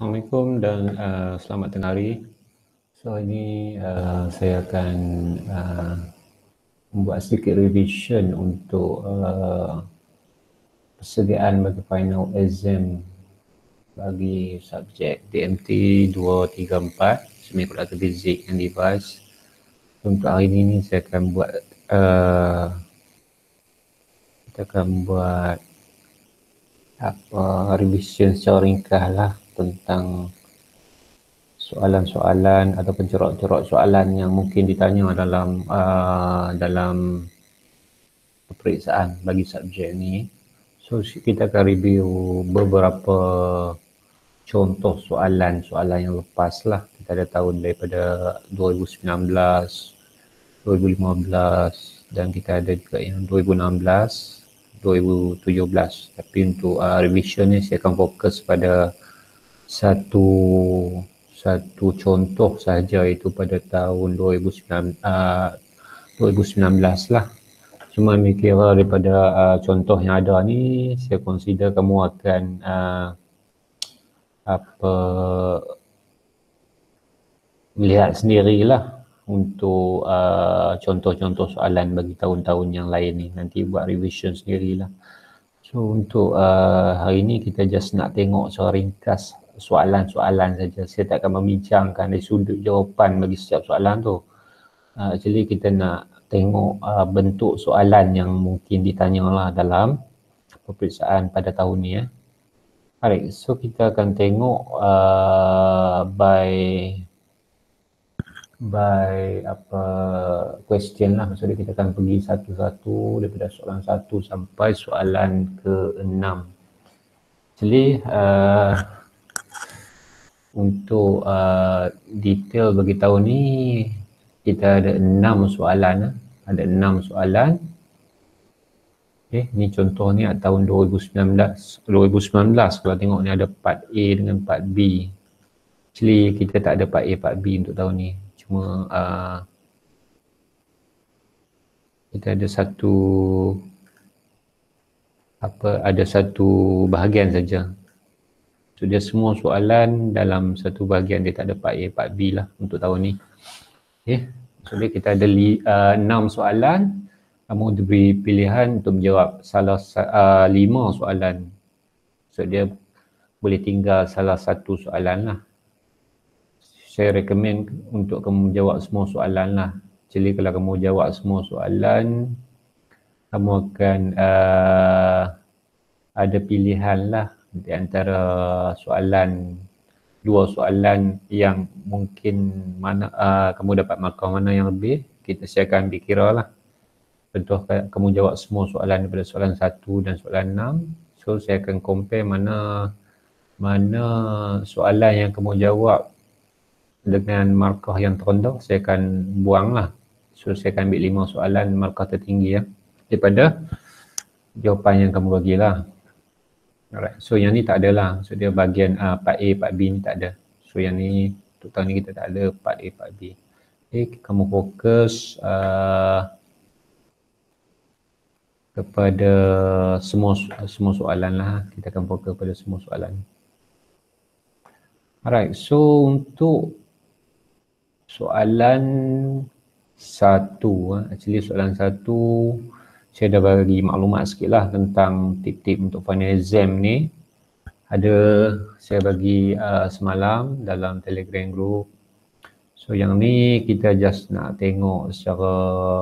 Assalamualaikum dan selamat tengah hari. So ini saya akan membuat sedikit revision untuk persediaan bagi final exam bagi subjek DMT 234 Semikonductor Fizik and Device. Untuk hari ini saya akan buat kita akan buat revision secara ringkas lah tentang soalan-soalan ataupun corak-corak soalan yang mungkin ditanya dalam peperiksaan bagi subjek ni. So kita akan review beberapa contoh soalan yang lepas lah. Kita ada tahun daripada 2019, 2015 dan kita ada juga yang 2016, 2017. Tapi untuk revision ni saya akan fokus pada satu contoh sahaja, itu pada tahun 2019 lah. Cuma saya kira daripada contoh yang ada ni, saya consider kamu akan melihat sendirilah untuk contoh-contoh soalan bagi tahun-tahun yang lain ni. Nanti buat revision sendirilah. So untuk hari ni kita just nak tengok secara ringkas soalan-soalan saja. Saya tak akan membincangkan dari sudut jawapan bagi setiap soalan tu. Actually kita nak tengok bentuk soalan yang mungkin ditanyalah dalam peperiksaan pada tahun ni. Alright, so kita akan tengok by question lah. Maksudnya kita akan pergi satu-satu daripada soalan 1 sampai soalan ke-6. Jadi untuk detail bagi tahun ni kita ada 6 soalan. Ada 6 soalan. Ni contoh ni tahun 2019 kalau tengok ni ada part A dengan part B. Actually kita tak ada part A, part B untuk tahun ni. Cuma kita ada satu bahagian saja. So dia semua soalan dalam satu bahagian, dia tak ada part A, part B lah untuk tahun ni. So dia kita ada 6 soalan. Kamu diberi pilihan untuk menjawab 5 soalan. So dia boleh tinggal salah satu soalan lah. Saya recommend untuk kamu menjawab semua soalan lah. Jadi kalau kamu jawab semua soalan, kamu akan ada pilihan lah di antara dua soalan yang mungkin mana kamu dapat markah mana yang lebih. Saya akan ambil kira lah. Contoh kamu jawab semua soalan daripada soalan 1 dan soalan 6. So saya akan compare mana soalan yang kamu jawab dengan markah yang terendah, saya akan buang lah. So saya akan ambil 5 soalan markah tertinggi daripada jawapan yang kamu bagilah. Alright, so yang ni tak ada lah. So dia bahagian part A, part B ni tak ada. So yang ni untuk tahun ni kita tak ada part A, part B. Kamu fokus kepada semua soalan lah. Kita akan fokus pada semua soalan. Alright, so untuk soalan 1, actually soalan 1 saya dah bagi maklumat sikit lah tentang tip-tip untuk final exam ni. Saya bagi semalam dalam Telegram group. So yang ni kita just nak tengok secara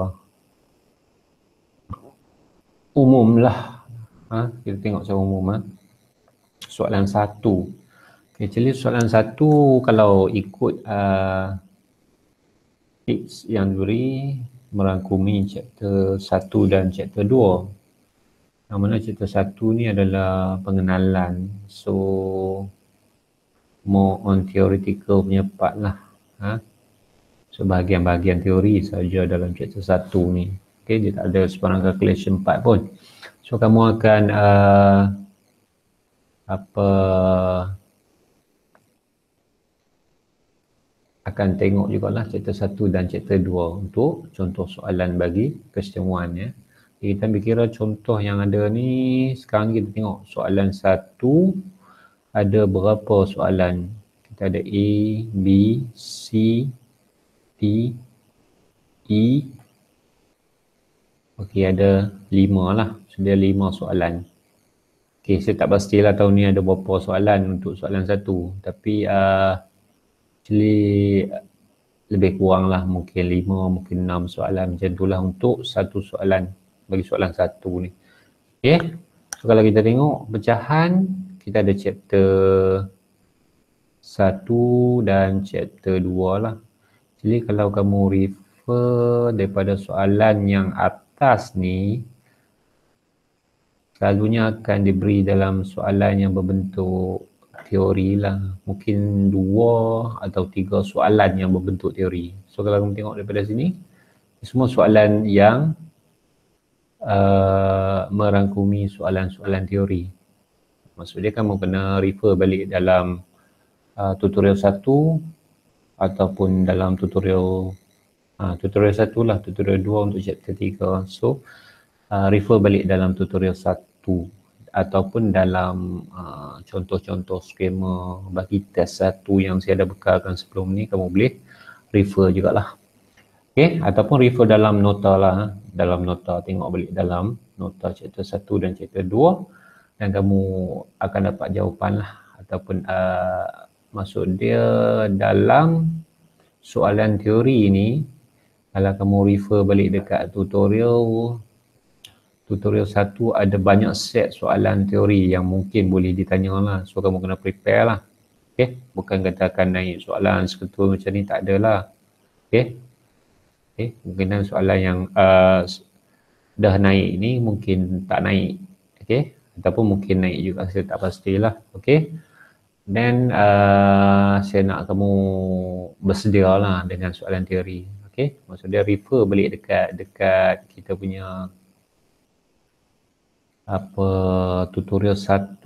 umum lah. Kita tengok secara umum. Soalan 1. Actually soalan 1 kalau ikut tips yang diberi merangkumi chapter 1 dan chapter 2. Yang mana chapter 1 ni adalah pengenalan. So more on theoretical punya part lah. So bahagian-bahagian teori saja dalam chapter 1 ni. Dia tak ada sebarang calculation part pun. So kamu akan akan tengok jugalah chapter 1 dan chapter 2 untuk contoh soalan bagi question 1 Kita ambil kira contoh yang ada ni. Sekarang kita tengok soalan 1 ada berapa soalan? Kita ada A, B, C, D, E. Okey, ada 5 lah. So, dia 5 soalan. Okey, saya tak pastilah tahun ni ada berapa soalan untuk soalan satu. Tapi actually lebih kurang lah. Mungkin 5, mungkin 6 soalan. Macam tu lah untuk satu soalan. Bagi soalan satu ni. Okey. So, kalau kita tengok pecahan, kita ada chapter 1 dan chapter 2 lah. Jadi kalau kamu refer daripada soalan yang atas ni, selalunya akan diberi dalam soalan yang berbentuk teori lah. Mungkin 2 atau 3 soalan yang berbentuk teori. So kalau kamu tengok daripada sini, semua soalan yang merangkumi soalan-soalan teori. Maksudnya kamu kena refer balik dalam tutorial 1 ataupun dalam tutorial 1 lah, tutorial 2 untuk chapter 3. So refer balik dalam tutorial 1 ataupun dalam contoh-contoh skema bagi test 1 yang saya dah bekalkan sebelum ni, kamu boleh refer jugalah. Okay, ataupun refer dalam nota lah. Dalam nota, tengok balik dalam nota chapter 1 dan chapter 2 dan kamu akan dapat jawapan lah. Ataupun maksud dia dalam soalan teori ni, kalau kamu refer balik dekat tutorial 1 ada banyak set soalan teori yang mungkin boleh ditanya lah. So kamu kena prepare lah. Okay, bukan kata akan naik soalan seketul macam ni, tak ada lah. Okay, mungkin soalan yang dah naik ni mungkin tak naik. Okay, ataupun mungkin naik juga, saya tak pastilah. Okay, then saya nak kamu bersedia lah dengan soalan teori. Okay, maksudnya refer balik dekat kita punya tutorial 1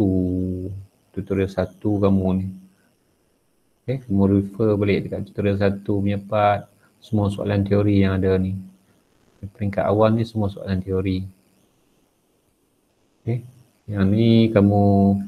kamu ni. Okay, kamu refer balik dekat tutorial 1 punya part, semua soalan teori yang ada ni. Peringkat awal ni semua soalan teori. Okay, yang ni kamu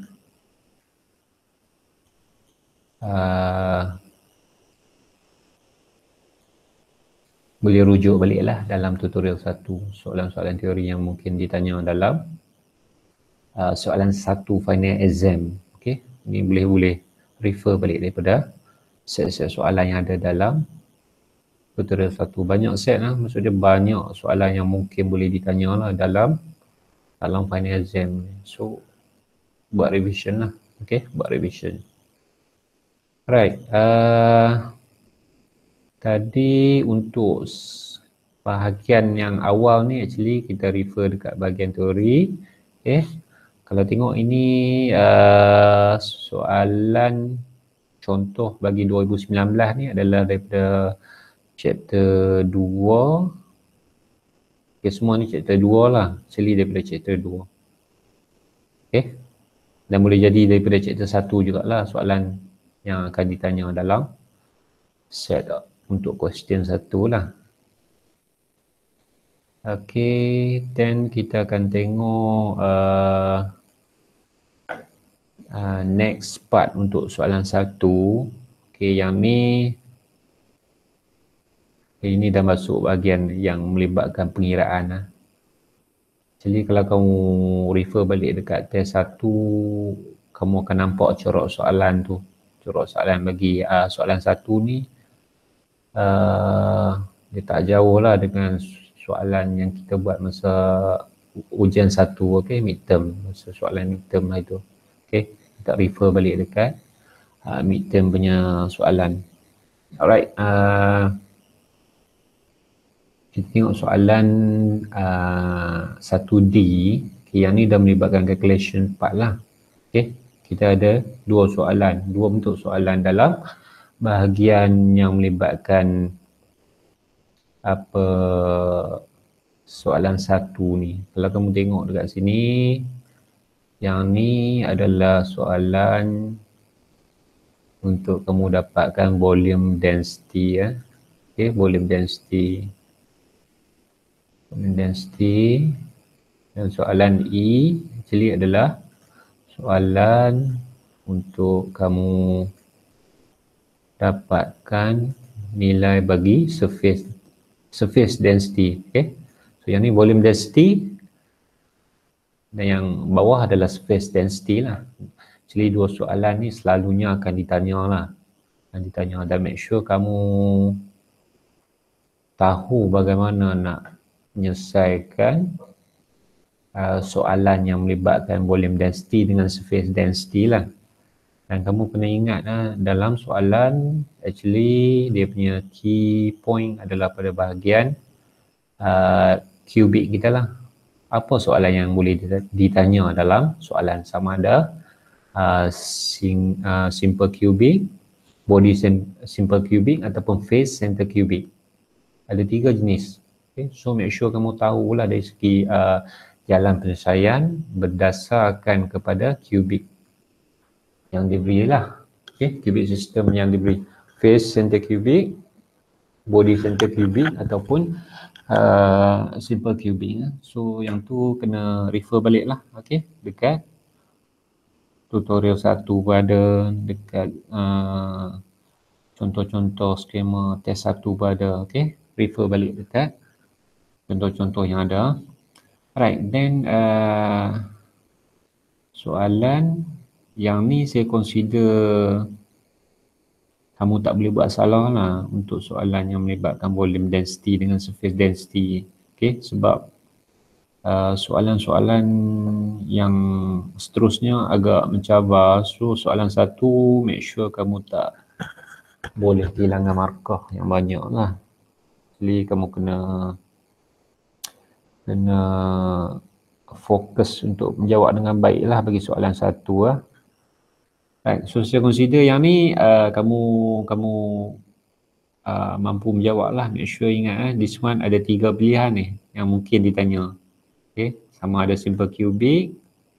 boleh rujuk balik lah dalam tutorial 1, soalan-soalan teori yang mungkin ditanya dalam soalan 1 final exam. Okay, ni boleh refer balik daripada set-set soalan yang ada dalam tutorial 1. Banyak set lah, maksudnya banyak soalan yang mungkin boleh ditanya lah dalam final exam. So buat revision lah. Okay, buat revision. Right, tadi untuk bahagian yang awal ni actually kita refer dekat bahagian teori. Okay, kalau tengok ini soalan contoh bagi 2019 ni adalah daripada chapter 2. Okay, semua ni chapter 2 lah, actually daripada chapter 2. Okay, dan boleh jadi daripada chapter 1 jugalah soalan yang akan ditanya dalam set untuk question 1 lah. Okay, then kita akan tengok next part untuk soalan 1. Okay, yang ni ini dah masuk bahagian yang melibatkan pengiraan lah. Jadi kalau kamu refer balik dekat test 1, kamu akan nampak corak soalan tu. Corak soalan bagi soalan 1 ni dia tak jauh lah dengan soalan yang kita buat masa ujian 1, okay, midterm, masa soalan midterm lah itu. Okay, kita refer balik dekat midterm punya soalan. Alright, kita tengok soalan 1D. Okay, yang ni dah melibatkan calculation part lah. Okay, kita ada 2 soalan, 2 bentuk soalan dalam bahagian yang melibatkan soalan 1 ni. Kalau kamu tengok dekat sini, yang ni adalah soalan untuk kamu dapatkan volume density ya. Okay, volume density. Dan soalan E actually adalah soalan untuk kamu dapatkan nilai bagi surface density. Okay. So yang ni volume density dan yang bawah adalah surface density lah. Jadi dua soalan ni selalunya akan ditanya lah. Dan make sure kamu tahu bagaimana nak menyelesaikan soalan yang melibatkan volume density dengan surface density lah. Dan kamu kena ingat dalam soalan actually dia punya key point adalah pada bahagian cubic kita lah. Apa soalan yang boleh ditanya dalam soalan, sama ada simple cubic, body simple cubic ataupun face center cubic. Ada 3 jenis. Okay. So make sure kamu tahulah dari segi jalan penyelesaian berdasarkan kepada cubic yang diberi lah. Okay. Cubic system yang diberi, face center cubic, body center cubic ataupun simple cubic. So yang tu kena refer balik lah. Okay. Dekat tutorial 1 pun ada, dekat contoh-contoh skema test 1 pun ada. Okay. Refer balik dekat contoh-contoh yang ada. Right, then soalan yang ni saya consider kamu tak boleh buat salah lah untuk soalan yang melibatkan volume density dengan surface density. Okay, sebab soalan-soalan yang seterusnya agak mencabar. So soalan 1 make sure kamu tak boleh kehilangan markah yang banyak lah. Jadi kamu kena fokus untuk menjawab dengan baik lah bagi soalan 1 lah. Right, so saya consider yang ni kamu mampu menjawab lah. Make sure ingat this one ada 3 pilihan ni yang mungkin ditanya. Okay, sama ada simple cubic,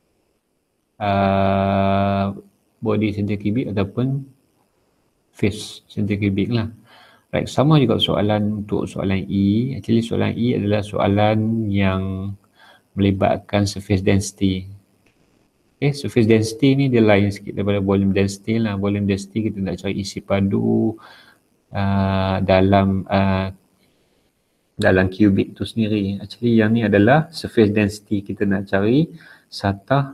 body center cubic ataupun face center cubic lah. Right, sama juga soalan untuk soalan E. Actually soalan E adalah soalan yang melibatkan surface density. Okay, surface density ni dia lain sikit daripada volume density lah. Volume density kita nak cari isi padu dalam cubic tu sendiri. Actually yang ni adalah surface density, kita nak cari satah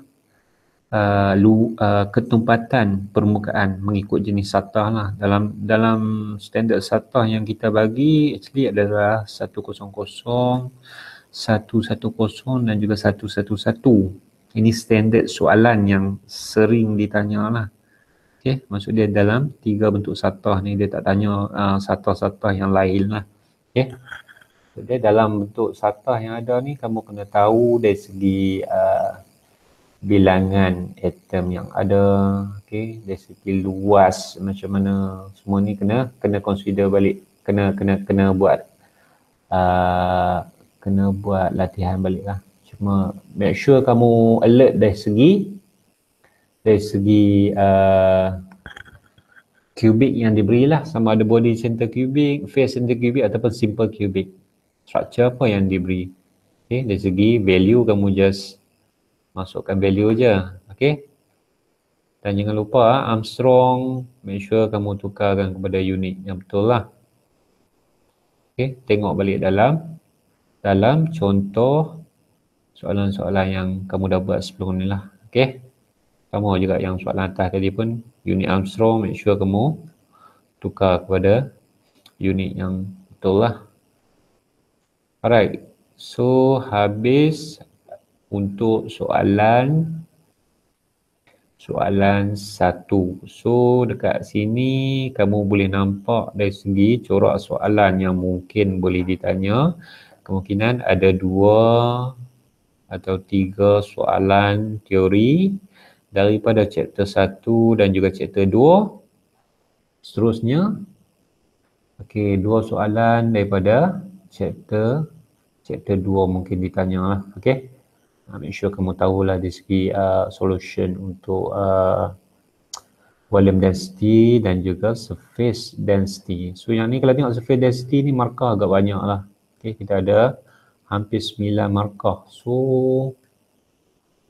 ketumpatan permukaan mengikut jenis satah lah. Dalam standard satah yang kita bagi actually adalah 100, 110 dan juga 111. Ini standard soalan yang sering ditanya lah. Okay, maksud dia dalam 3 bentuk satah ni dia tak tanya satah-satah yang lain lah. Okay, jadi dalam bentuk satah yang ada ni kamu kena tahu dari segi bilangan atom yang ada, okay, dari segi luas macam mana, semua ni kena consider balik, kena buat latihan balik lah. Cuma make sure kamu alert dari segi cubic yang diberi lah, sama ada body center cubic, face center cubic ataupun simple cubic. Structure apa yang diberi. Okay, dari segi value kamu just masukkan value je. Okay. Dan jangan lupa Armstrong, make sure kamu tukarkan kepada unit yang betul lah. Okay, tengok balik dalam contoh soalan-soalan yang kamu dah buat sebelum ni lah. Okay. Sama juga yang soalan atas tadi pun, unit Armstrong, make sure kamu tukar kepada unit yang betul lah. Alright, so habis untuk soalan 1. So dekat sini kamu boleh nampak dari segi corak soalan yang mungkin boleh ditanya. Kemungkinan ada 2 atau 3 soalan teori daripada chapter 1 dan juga chapter 2. Seterusnya, okey, 2 soalan daripada chapter 2 mungkin ditanya lah. Okey. Make sure kamu tahulah dari segi solution untuk volume density dan juga surface density. So yang ni kalau tengok surface density ni markah agak banyak lah. Okay, kita ada hampir 9 markah. So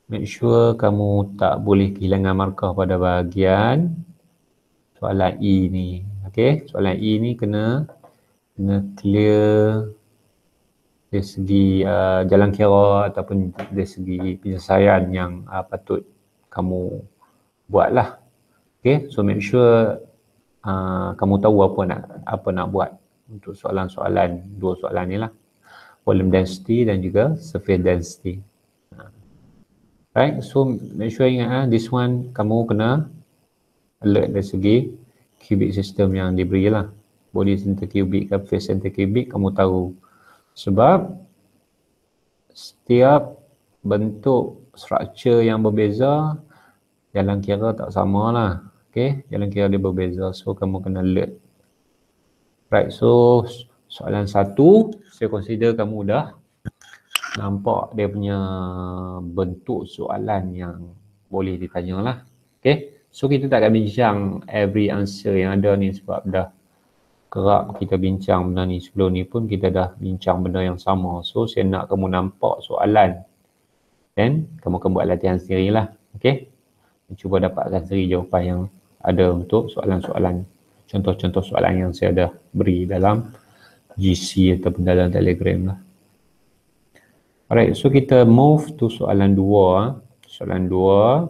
make sure kamu tak boleh kehilangan markah pada bahagian soalan E ni. Okey, soalan E ni kena clear dari segi jalan kira ataupun dari segi penyelesaian yang patut kamu buat lah. Okay, so make sure kamu tahu apa nak buat untuk soalan-soalan, dua soalan ni lah, volume density dan juga surface density. Right, so make sure ingat this one kamu kena alert dari segi cubic system yang diberi lah, body center cubic ke face center cubic, kamu tahu sebab setiap bentuk structure yang berbeza jalan kira tak sama lah. Okay, jalan kira dia berbeza, so kamu kena alert. Right, so soalan 1 saya consider kamu dah nampak dia punya bentuk soalan yang boleh ditanya lah. Okay, so kita tak akan bincang every answer yang ada ni sebab dah kerap kita bincang benda ni. Sebelum ni pun kita dah bincang benda yang sama. So saya nak kamu nampak soalan dan kamu akan buat latihan sendiri lah. Okay, cuba dapatkan sendiri jawapan yang ada untuk soalan-soalan, contoh-contoh soalan yang saya dah beri dalam GC ataupun dalam Telegram lah. Alright, so kita move to soalan 2. Soalan 2.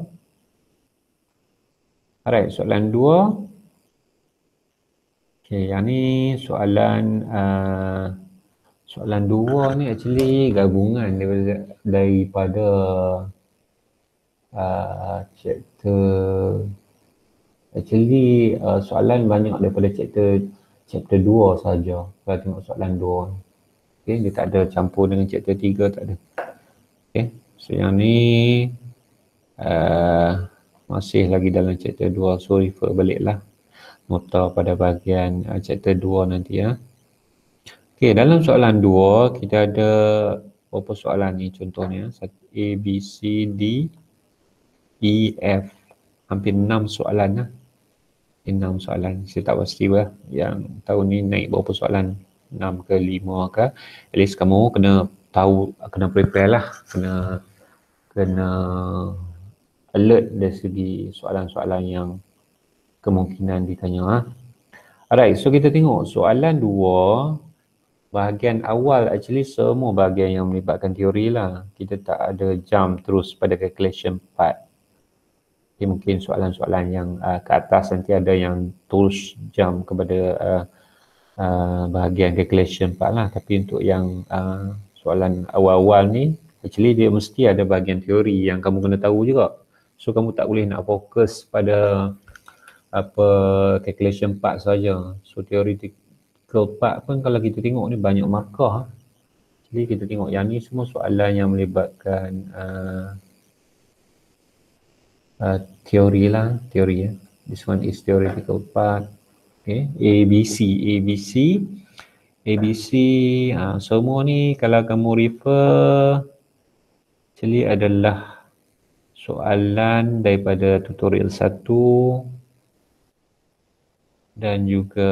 Alright, soalan 2. Okay, yang ni soalan soalan 2 ni actually gabungan daripada chapter, actually soalan banyak daripada chapter 2 saja. Kalau tengok soalan 2. Okay, dia tak ada campur dengan chapter 3, tak ada. Okay, so yang ni masih lagi dalam chapter 2, so refer baliklah nota pada bahagian chapter 2 nanti ya. Okay, dalam soalan 2 kita ada beberapa soalan ni, contohnya A, B, C, D, E, F, hampir 6 soalan lah. 6 soalan, saya tak pasti lah yang tahun ni naik berapa soalan, 6 ke 5 ke, at least kamu kena tahu, kena prepare lah, kena alert dari segi soalan-soalan yang kemungkinan ditanya. Alright, so kita tengok soalan 2, bahagian awal actually semua bahagian yang melibatkan teori lah, kita tak ada jump terus pada calculation part. Okay, mungkin soalan-soalan yang ke atas nanti ada yang terus jump kepada bahagian calculation part lah, tapi untuk yang soalan awal-awal ni actually dia mesti ada bahagian teori yang kamu kena tahu juga. So kamu tak boleh nak fokus pada apa calculation part saja. So theoretical part pun kalau kita tengok ni banyak markah. Jadi kita tengok yang ni semua soalan yang melibatkan teori lah, teori ya. This one is theoretical part. Okay, ABC, semua ni kalau kamu refer actually adalah soalan daripada tutorial 1 dan juga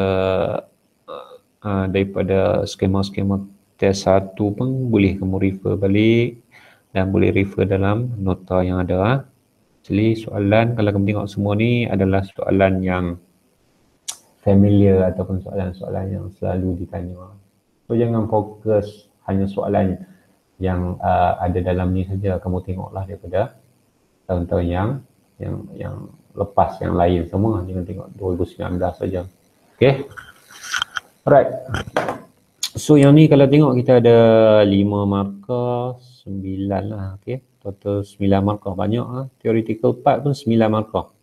daripada skema-skema test 1 pun boleh kamu refer balik dan boleh refer dalam nota yang ada. Actually soalan kalau kamu tengok semua ni adalah soalan yang familiar ataupun soalan-soalan yang selalu ditanya. So jangan fokus hanya soalan yang ada dalam ni saja, kamu tengoklah daripada tahun-tahun yang lepas yang lain semua, jangan tengok 2019 saja. Okay. Alright. So yang ni kalau tengok kita ada 5 markah, 9 lah. Okay. Total 9 markah, banyak lah. Theoretical part pun 9 markah.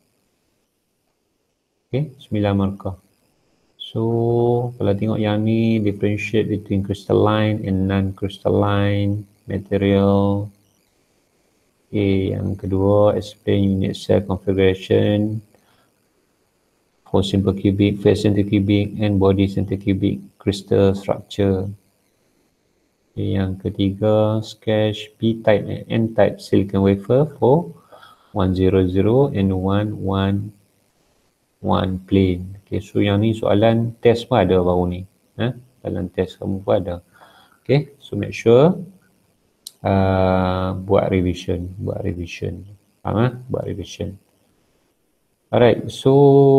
Okay, 9 markah. So kalau tengok yang ni differentiate between crystalline and non-crystalline material. Okay, yang kedua explain unit cell configuration for simple cubic, face center cubic and body center cubic crystal structure. Okay, yang ketiga sketch P-type and N-type silicon wafer for 100 and 111 plane. Okay, so yang ni soalan test pun ada baru ni. Dalam test kamu pun ada. Okay, so make sure buat revision. Faham? Buat revision. Alright, so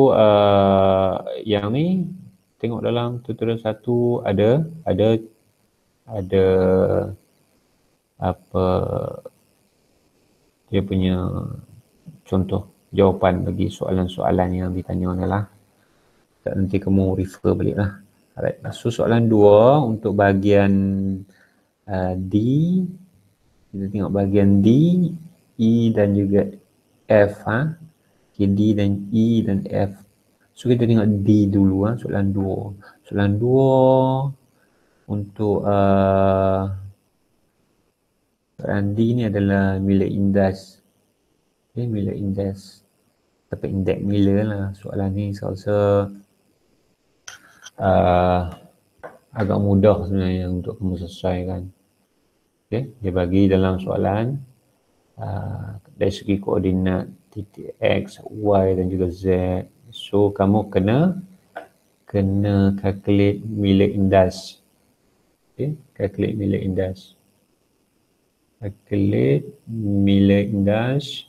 yang ni tengok dalam tutorial 1 ada apa dia punya contoh jawapan bagi soalan-soalan yang ditanya ni lah. Nanti kamu refer balik lah. Alright, so soalan 2 untuk bahagian D, kita tengok bahagian D, E dan juga F. Okay, D dan E dan F. So kita tengok D dulu soalan 2. Soalan 2 untuk soalan D ni adalah Miller Index. Okay, Miller Index. Dapat indeks Miller lah. Soalan ni saya rasa agak mudah sebenarnya untuk kamu selesaikan. Okay, dia bagi dalam soalan dari segi koordinat titik X, Y dan juga Z. So kamu kena calculate Miller Index. Okay, calculate Miller Index. Calculate Miller Index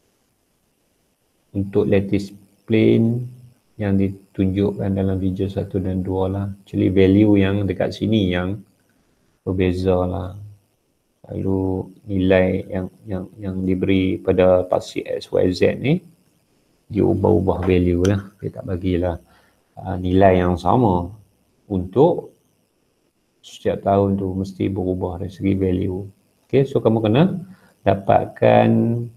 untuk lattice plane yang ditunjukkan dalam video 1 dan 2 lah. Actually value yang dekat sini yang berbeza lah. Lalu nilai yang diberi pada paksi X, Y, Z ni dia ubah-ubah value lah. Dia tak bagilah nilai yang sama untuk setiap tahun tu, mesti berubah dari segi value. Okay, so kamu kena dapatkan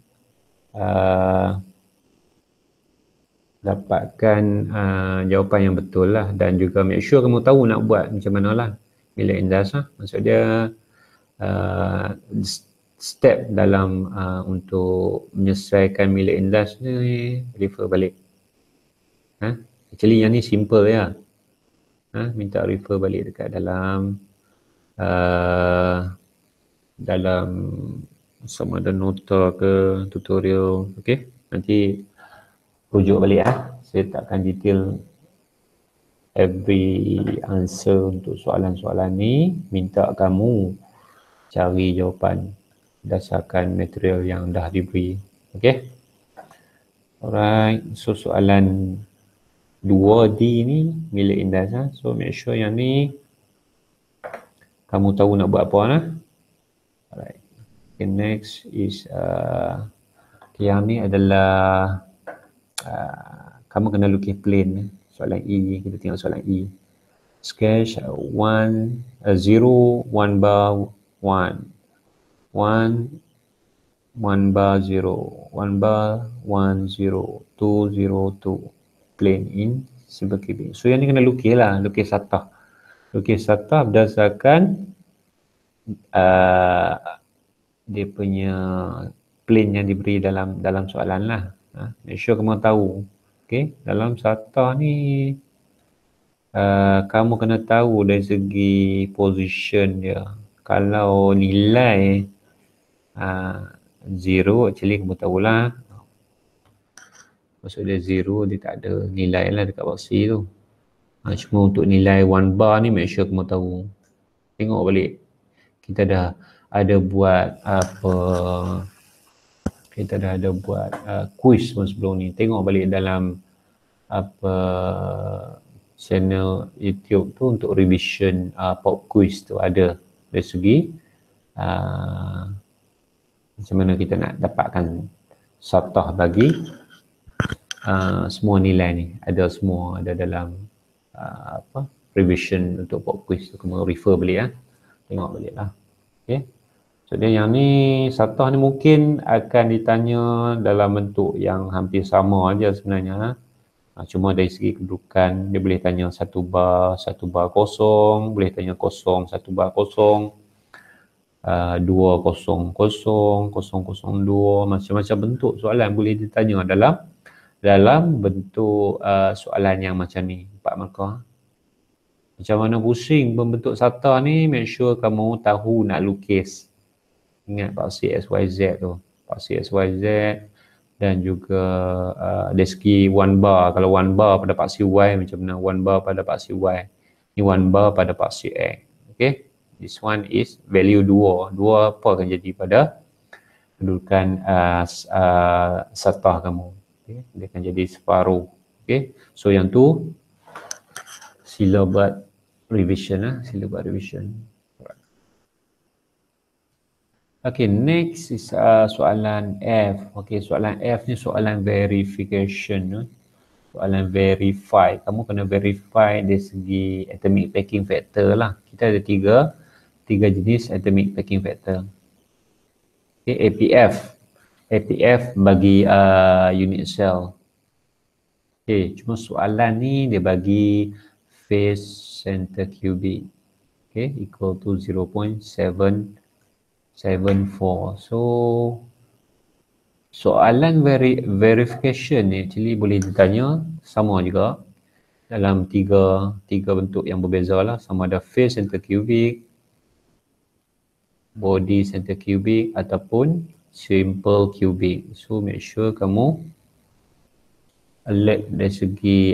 jawapan yang betul lah, dan juga make sure kamu tahu nak buat macam mana lah Miller Index lah. Maksud dia step dalam untuk menyelesaikan Miller Index ni refer balik. Actually yang ni simple ya. Minta refer balik dekat dalam sama ada nota ke tutorial. Okay, nanti rujuk balik saya tak akan detail every answer untuk soalan-soalan ni. Minta kamu cari jawapan berdasarkan material yang dah diberi. Okay, alright, so soalan 2D ni Miller Index so make sure yang ni kamu tahu nak buat apa lah. Alright, okay, next is yang ni adalah kamu kena lukis plane. Soalan E, kita tengok soalan E. Sketch 1, 0, 1 bar 1, 1 bar 0, 1 bar 1 0, 2 0 2, plane in simple cubic. So yang ni kena lukis lah, lukis satah berdasarkan dia punya plane yang diberi dalam soalan lah. Make sure kamu tahu. Okay, dalam satah ni kamu kena tahu dari segi position dia. Kalau nilai 0, actually kamu tahulah. Maksud dia 0, dia tak ada nilai lah dekat boxy tu. Cuma untuk nilai 1 bar ni make sure kamu tahu. Tengok balik. Kita dah ada buat quiz sebelum ni. Tengok balik dalam channel YouTube tu untuk revision pop quiz tu ada dari segi macam mana kita nak dapatkan satah bagi semua nilai ni. Ada semua ada dalam revision untuk pop quiz tu. Kamu refer balik tengok balik lah. Okay, so dia yang ni satah ni mungkin akan ditanya dalam bentuk yang hampir sama aja sebenarnya. Cuma dari segi kedudukan dia boleh tanya 1 bar kosong, boleh tanya kosong 1 bar kosong, 2 kosong kosong, 002, macam-macam bentuk soalan boleh ditanya dalam bentuk soalan yang macam ni, 4 markah. Macam mana pusing membentuk satah ni, make sure kamu tahu nak lukis. Ingat paksi XYZ tu, paksi XYZ dan juga dari segi 1 bar. Kalau 1 bar pada paksi Y macam mana, 1 bar pada paksi Y. Ni 1 bar pada paksi X. Okay, This one is value 2. 2 apa akan jadi pada kedudukan satah kamu. Okay. Dia akan jadi separuh. Okay. So yang tu sila buat revision. Sila buat revision. Okay, next is soalan F. Okay, soalan F ni soalan verification. Soalan verify. Kamu kena verify dari segi atomic packing factor lah. Kita ada tiga jenis atomic packing factor. Okay, APF. APF bagi unit cell. Okay, cuma soalan ni dia bagi phase center cubic. Okay, equal to 0.774. So soalan verification ni actually boleh ditanya sama juga dalam tiga bentuk yang berbeza lah, sama ada phase center cubic, body center cubic ataupun simple cubic. So make sure kamu alert dari segi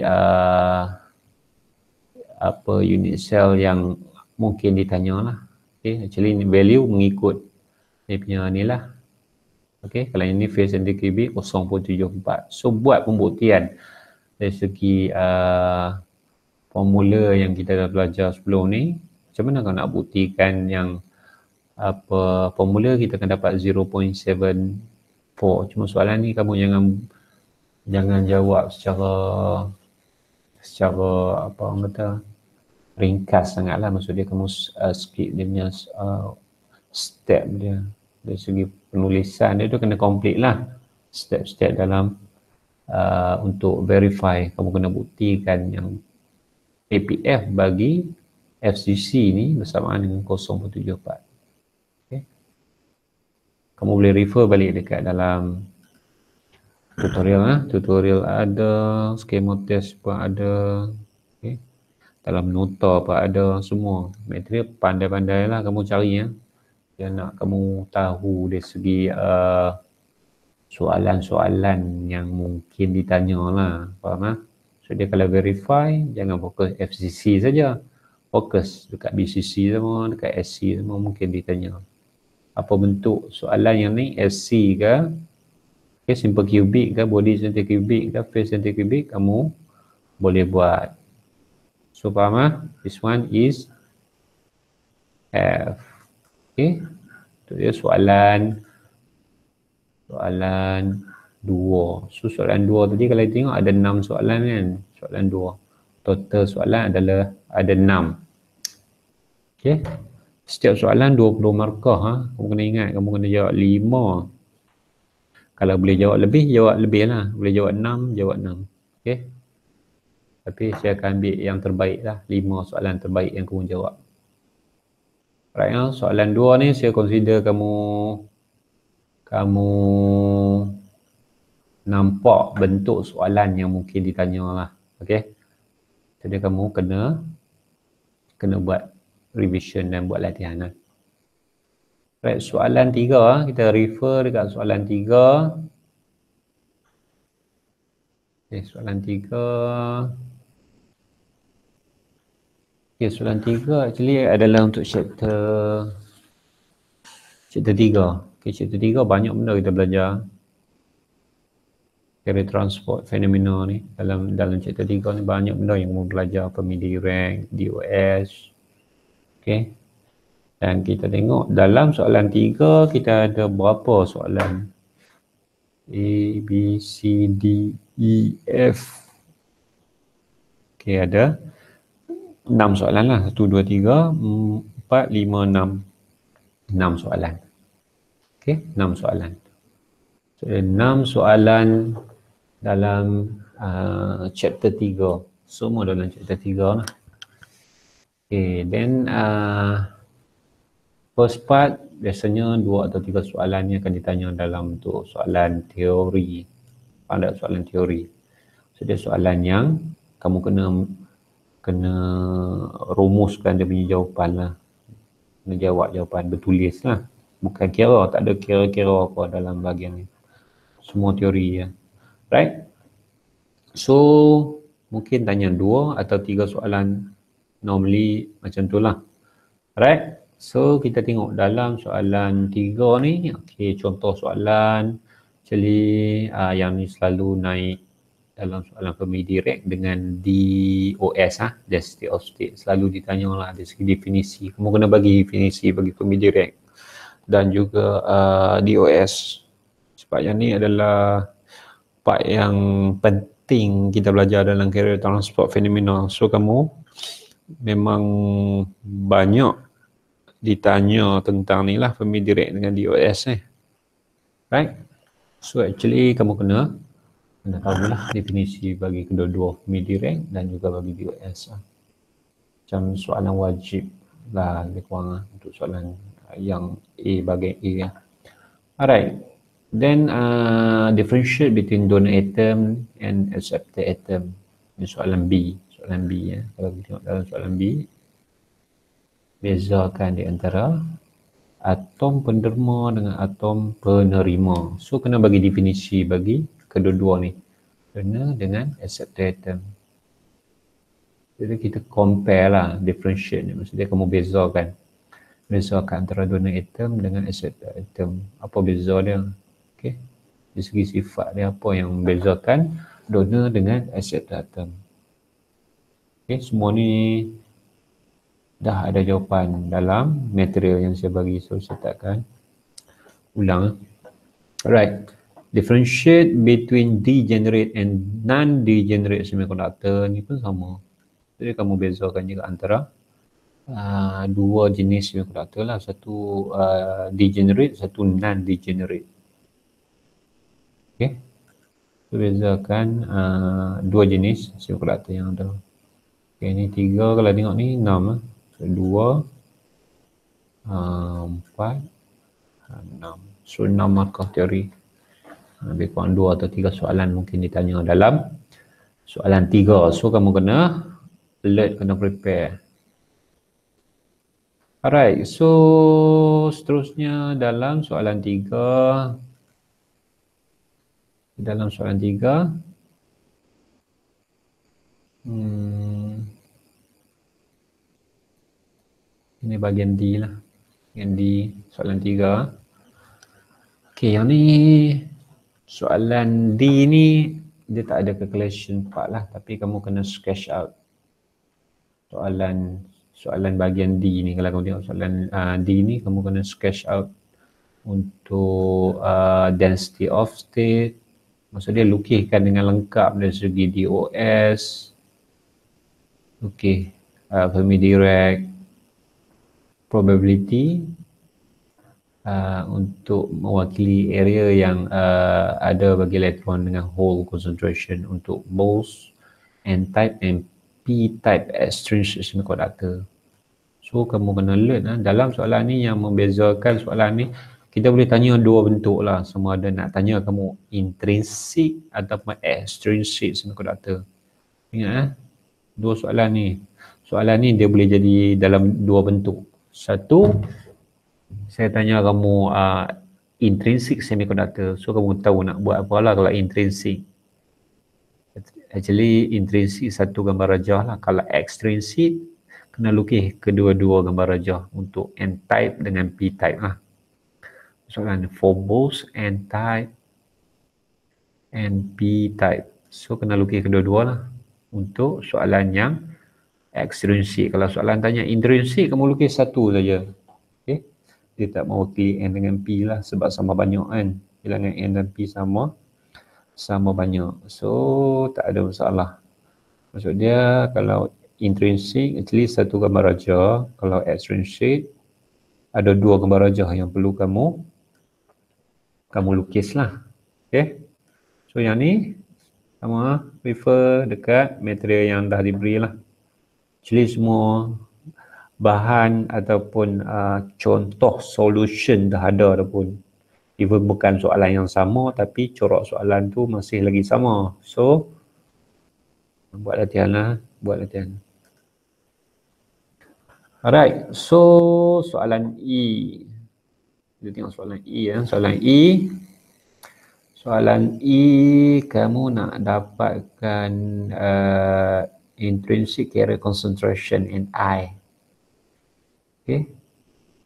apa unit cell yang mungkin ditanya lah. Okay, actually value mengikut dia punya ni lah. Okay, kalau ini phase center cubic 0.74. So buat pembuktian dari segi formula yang kita dah belajar sebelum ni. Macam mana kau nak buktikan yang apa formula kita akan dapat 0.74. Cuma soalan ni kamu jangan jawab secara apa orang kata ringkas sangatlah. Maksud dia kamu skip dia punya step dia. Dari segi penulisan dia tu kena complete lah step-step dalam untuk verify. Kamu kena buktikan yang APF bagi FCC ni bersamaan dengan 0.74. Okay. Kamu boleh refer balik dekat dalam tutorial tutorial ada, skema test pun ada, okay. Dalam nota pun ada, semua material pandai-pandai lah kamu cari dia nak kamu tahu dari segi soalan-soalan yang mungkin ditanya lah, faham So dia kalau verify jangan fokus FCC saja, fokus dekat BCC semua, dekat SC semua mungkin ditanya apa bentuk soalan yang ni, SC ke, okay, simple cubic ke, body center cubic ke, phase center cubic, kamu boleh buat. So faham This one is F. Okay, itu dia soalan 2. So soalan 2 tadi kalau tengok ada 6 soalan kan, soalan 2. Total soalan adalah ada 6. Okay, setiap soalan 20 markah. Kamu kena ingat, kamu kena jawab 5. Kalau boleh jawab lebih lah. Boleh jawab 6, jawab 6. Okay, tapi saya akan ambil yang terbaik lah, 5 soalan terbaik yang kamu jawab. Right, soalan 2 ni saya consider kamu nampak bentuk soalan yang mungkin ditanya lah. Okay, jadi kamu kena buat revision dan buat latihan lah. Right, soalan 3 kita refer dekat soalan 3. Okay, soalan 3. Okay, soalan 3 actually adalah untuk chapter 3. Okay, chapter 3 banyak benda kita belajar. Carrier transport fenomena ni. Dalam chapter 3 ni banyak benda yang kamu belajar. Midi rank, DOS. Okay. Dan kita tengok dalam soalan 3 kita ada berapa soalan? A, B, C, D, E, F. Okay, ada 6 soalan lah. 1, 2, 3, 4, 5, 6. 6 soalan. Okay, 6 soalan. So, 6 soalan dalam chapter 3. Semua dalam chapter 3 lah. Okay, then first part biasanya 2 atau 3 soalan ni akan ditanya dalam bentuk soalan teori. Ada soalan teori. So, dia soalan yang kamu kena rumuskan dia punya jawapan lah. Kena jawab jawapan bertulis lah. Bukan kira, tak ada kira-kira apa dalam bahagian ni. Semua teori ya. Right? So, mungkin tanya 2 atau 3 soalan. Normally macam tu lah. Right? So kita tengok dalam soalan 3 ni, okey, contoh soalan actually yang ni selalu naik dalam soalan family direct dengan DOS density of state, selalu ditanya lah dari segi definisi. Kamu kena bagi definisi bagi family direct dan juga DOS, sebab yang ni adalah part yang penting kita belajar dalam career transport fenomena. So kamu memang banyak ditanya tentang ni lah, family direct dengan DOS ni, right? So actually kamu kena tahu lah definisi bagi kedua-dua, family direct dan juga bagi DOS lah. Macam soalan wajib lah lebih kurang untuk soalan yang A bahagian A lah. Alright, then differentiate between donor atom and acceptor atom. Ini soalan B ya. Kalau kita tengok dalam soalan B, bezakan di antara atom penderma dengan atom penerima. So kena bagi definisi bagi kedua-dua ni, donor dengan acceptor atom. Jadi kita compare lah, differentiate ni, maksudnya kamu bezakan antara donor atom dengan acceptor atom. Apa beza dia? Okay. Dari segi sifat dia, apa yang membezakan donor dengan acceptor atom. Okay, semua ni dah ada jawapan dalam material yang saya bagi, so saya takkan ulang. Alright, differentiate between degenerate and non-degenerate semiconductor ni pun sama. Jadi kamu bezakan juga antara dua jenis semiconductor lah, satu degenerate, satu non-degenerate. Okay, so bezakan dua jenis semiconductor yang ada. Okay, ni 3, kalau tengok ni 6 lah. So 2, 4, 6. So 6 markah teori. Lebih kurang 2 atau 3 soalan mungkin ditanya dalam soalan 3. So kamu kena alert, kena prepare. Alright, so seterusnya dalam soalan 3. Dalam soalan 3, ini bahagian D lah. Bahagian D, soalan 3. Okay, yang ni soalan D ni dia tak ada calculation part lah, tapi kamu kena sketch out soalan bahagian D ni. Kalau kamu tengok soalan D ni, kamu kena sketch out untuk density of state, maksudnya lukiskan dengan lengkap dari segi DOS, okay, family direct, probability, untuk mewakili area yang ada bagi elektron dengan hole concentration untuk Bose, N-type and P-type extrinsic semiconductor. So kamu kena learn dalam soalan ni. Yang membezakan soalan ni, kita boleh tanya dua bentuk lah, sama ada nak tanya kamu intrinsic ataupun extrinsic semiconductor. Ingat dua soalan ni. Soalan ni dia boleh jadi dalam dua bentuk. Satu, saya tanya kamu intrinsic semiconductor, so kamu tahu nak buat apa lah kalau intrinsic. Actually intrinsic satu gambar rajah lah. Kalau extrinsic, kena lukis kedua-dua gambar rajah untuk N-type dengan P-type lah. Soalan for both N-type and P-type, so kena lukis kedua-dua lah untuk soalan yang extrinsic. Kalau soalan tanya intrinsic, kamu lukis satu saja. Okay, dia tak mewakili N dengan P lah, sebab sama banyak kan. Bilangan N dan P sama banyak, so tak ada masalah. Maksud dia kalau intrinsic actually satu gambar rajah, kalau extrinsic ada dua gambar rajah yang perlu kamu lukis lah. Okay, so yang ni kamu refer dekat material yang dah diberi lah. Actually semua bahan ataupun contoh solution dah ada pun. Even bukan soalan yang sama, tapi corak soalan tu masih lagi sama. So buat latihan lah, buat latihan. Alright, so soalan E. Kita tengok soalan E ya. Soalan E, kamu nak dapatkan intrinsic carrier concentration in I. Okay.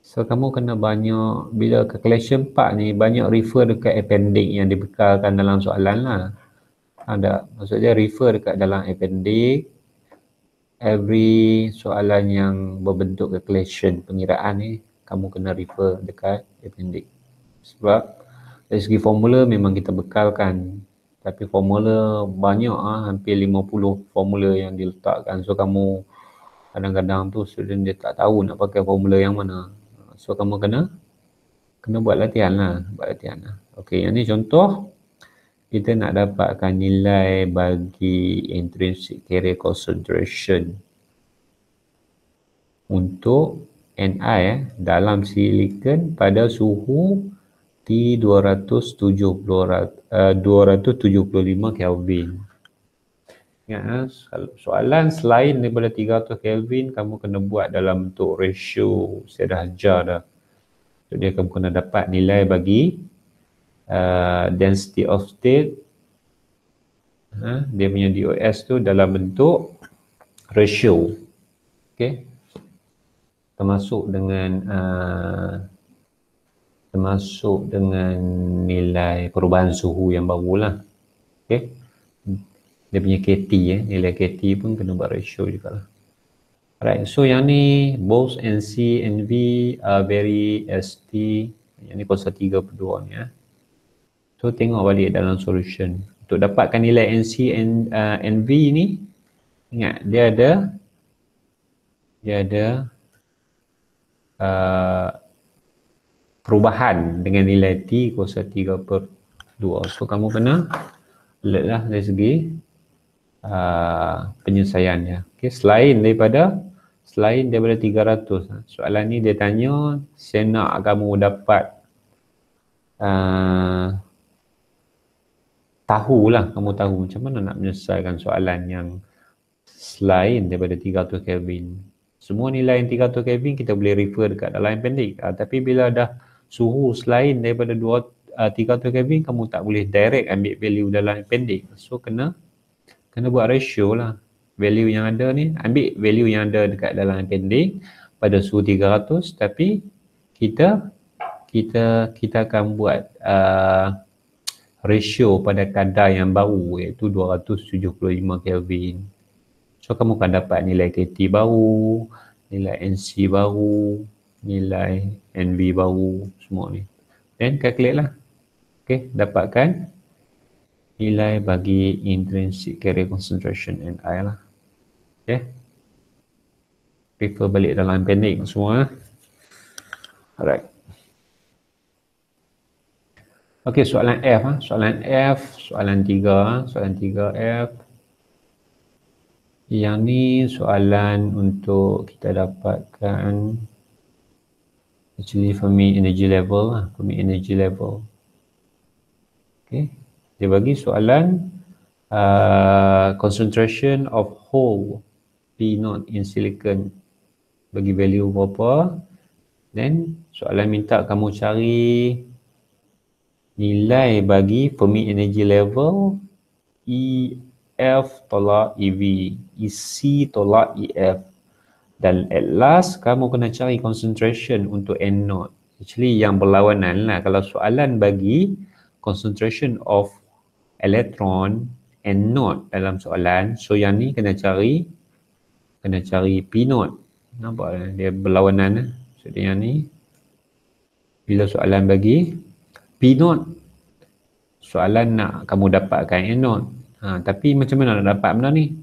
So kamu kena banyak, bila calculation part ni banyak refer dekat appendix yang dibekalkan dalam soalan lah. Ada, maksudnya refer dekat dalam appendix. Every soalan yang berbentuk calculation pengiraan ni kamu kena refer dekat appendix. Sebab dari segi formula memang kita bekalkan, tapi formula banyak hampir 50 formula yang diletakkan. So kamu kadang-kadang tu student dia tak tahu nak pakai formula yang mana. So kamu kena buat latihan lah, Okey, yang ni contoh kita nak dapatkan nilai bagi intrinsic carrier concentration untuk Ni dalam silikon pada suhu T275 Kelvin. Ingat, soalan selain daripada 300 Kelvin kamu kena buat dalam bentuk ratio. Saya dah ajar dah. So, dia kamu kena dapat nilai bagi density of state. Dia punya DOS tu dalam bentuk ratio. Okay. Termasuk dengan nilai perubahan suhu yang barulah. Okay. Dia punya KT nilai KT pun kena buat ratio jugalah. Alright, so yang ni both NC, NV are very ST. Yang ni kuasa 3/2 ni So tengok balik dalam solution. Untuk dapatkan nilai NC and NV ni, ingat dia ada perubahan dengan nilai T kuasa 3/2. So kamu kena alert lah dari segi penyelesaiannya. Okay, selain daripada 300, soalan ni dia tanya, saya nak kamu dapat kamu tahu macam mana nak menyelesaikan soalan yang selain daripada 300 Kelvin. Semua nilai yang 300 Kelvin kita boleh refer dekat dalam appendix. Tapi bila dah suhu selain daripada 300 Kelvin, kamu tak boleh direct ambil value dalam appendix. So kena buat ratio lah. Value yang ada ni, ambil value yang ada dekat dalam appendix pada suhu 300, tapi kita akan buat ratio pada kadar yang baru, iaitu 275 Kelvin. So kamu akan dapat nilai KT baru, nilai NC baru, nilai NV baru, semua ni. Then calculate lah. Okay, dapatkan nilai bagi intrinsic carrier concentration Ni lah. Okay. Refer balik dalam appendix semua. Alright. Okey, soalan F. Soalan 3 F. Yang ni soalan untuk kita dapatkan actually Fermi energy level. Okey. Dia bagi soalan concentration of hole P0 in silicon. Bagi value berapa. Then soalan minta kamu cari nilai bagi Fermi energy level EF tolak EV, EC tolak EF. Dan at last kamu kena cari concentration untuk N0. Actually yang berlawanan lah. Kalau soalan bagi concentration of elektron N0 dalam soalan, so yang ni kena cari P0. Nampak dia berlawanan. So dia yang ni bila soalan bagi P0, soalan nak kamu dapatkan N0. Tapi macam mana nak dapat benda ni?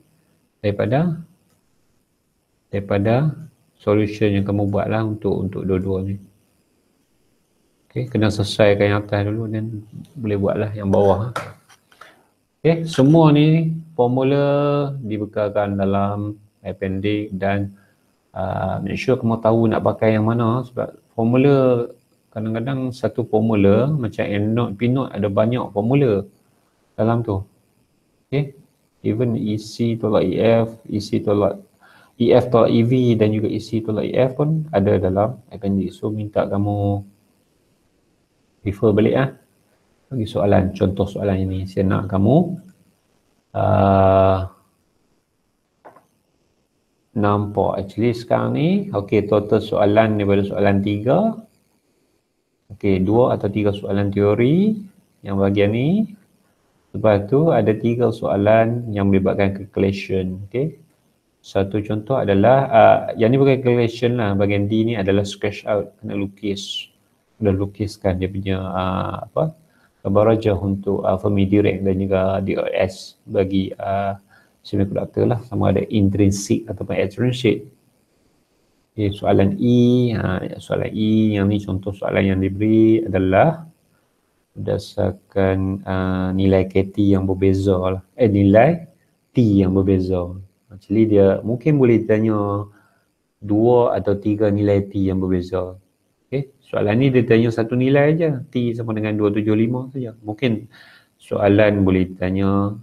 Daripada solution yang kamu buat lah untuk dua-dua ni. Okay, kena selesaikan yang atas dulu dan boleh buat lah yang bawah. Okay, semua ni formula dibekalkan dalam appendix dan make sure kamu tahu nak pakai yang mana, sebab formula kadang-kadang satu formula macam N0, P0 ada banyak formula dalam tu. Okay. Even EC tolak EF, EC tolak EF tolak EV dan juga EC tolak EF pun ada dalam appendix. So minta kamu refer balik lah. Bagi soalan, contoh soalan ini. Saya nak kamu nampak actually sekarang ni. Okey, total soalan daripada soalan 3. Okey, 2 atau 3 soalan teori yang bahagian ni. Lepas tu ada 3 soalan yang melibatkan calculation. Okey. Satu contoh adalah yang ni bukan calculation lah, bahagian D ni adalah sketch out, kena lukis. Dah lukiskan dia punya gambar rajah untuk Fermi Dirac dan juga DOS bagi semiconductor lah, sama ada intrinsic ataupun extrinsic. Okay, soalan soalan E yang ni contoh soalan yang diberi adalah berdasarkan nilai KT yang berbeza lah. Nilai T yang berbeza. Actually dia mungkin boleh tanya 2 atau 3 nilai T yang berbeza. Okay. Soalan ni dia tanya satu nilai aja, T sama dengan 275 saja. Mungkin soalan boleh tanya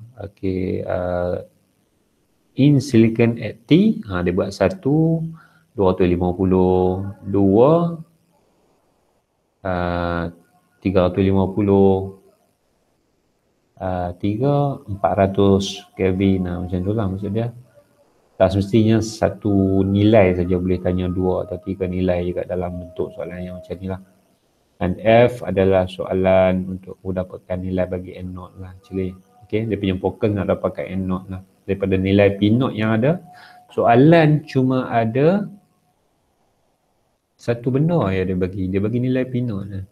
in silicon at T, dia buat 1, 250, 2, 350, 400 Kelvin, macam tu lah maksud dia. Tak semestinya satu nilai saja, boleh tanya 2 atau 3 nilai juga dalam bentuk soalan yang macam ni lah. Dan F adalah soalan untuk mendapatkan nilai bagi N0 lah actually. Okay, dia punya fokus nak dapatkan N0 lah. Daripada nilai P0 yang ada, soalan cuma ada satu benda yang dia bagi nilai P0 lah.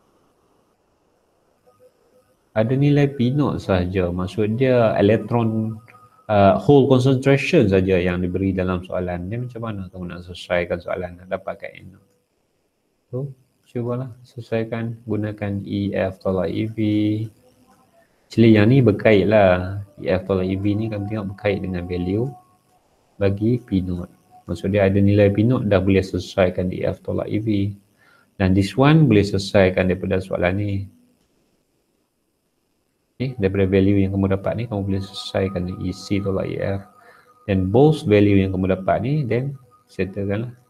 Ada nilai P0 sahaja, maksud dia elektron whole concentration saja yang diberi dalam soalan. Dia macam mana kamu nak selesaikan soalan, nak dapatkan N0? So, cubalah selesaikan gunakan EF tolak EV. Actually yang ni berkait lah. EF tolak EV ni kamu tengok berkait dengan value bagi P0. Maksud dia ada nilai P0 dah boleh selesaikan EF tolak EV. Dan this one boleh selesaikan daripada soalan ni. Okay, daripada value yang kamu dapat ni, kamu boleh selesaikan EC tolak EF. Dan both value yang kamu dapat ni, then settlekan lah.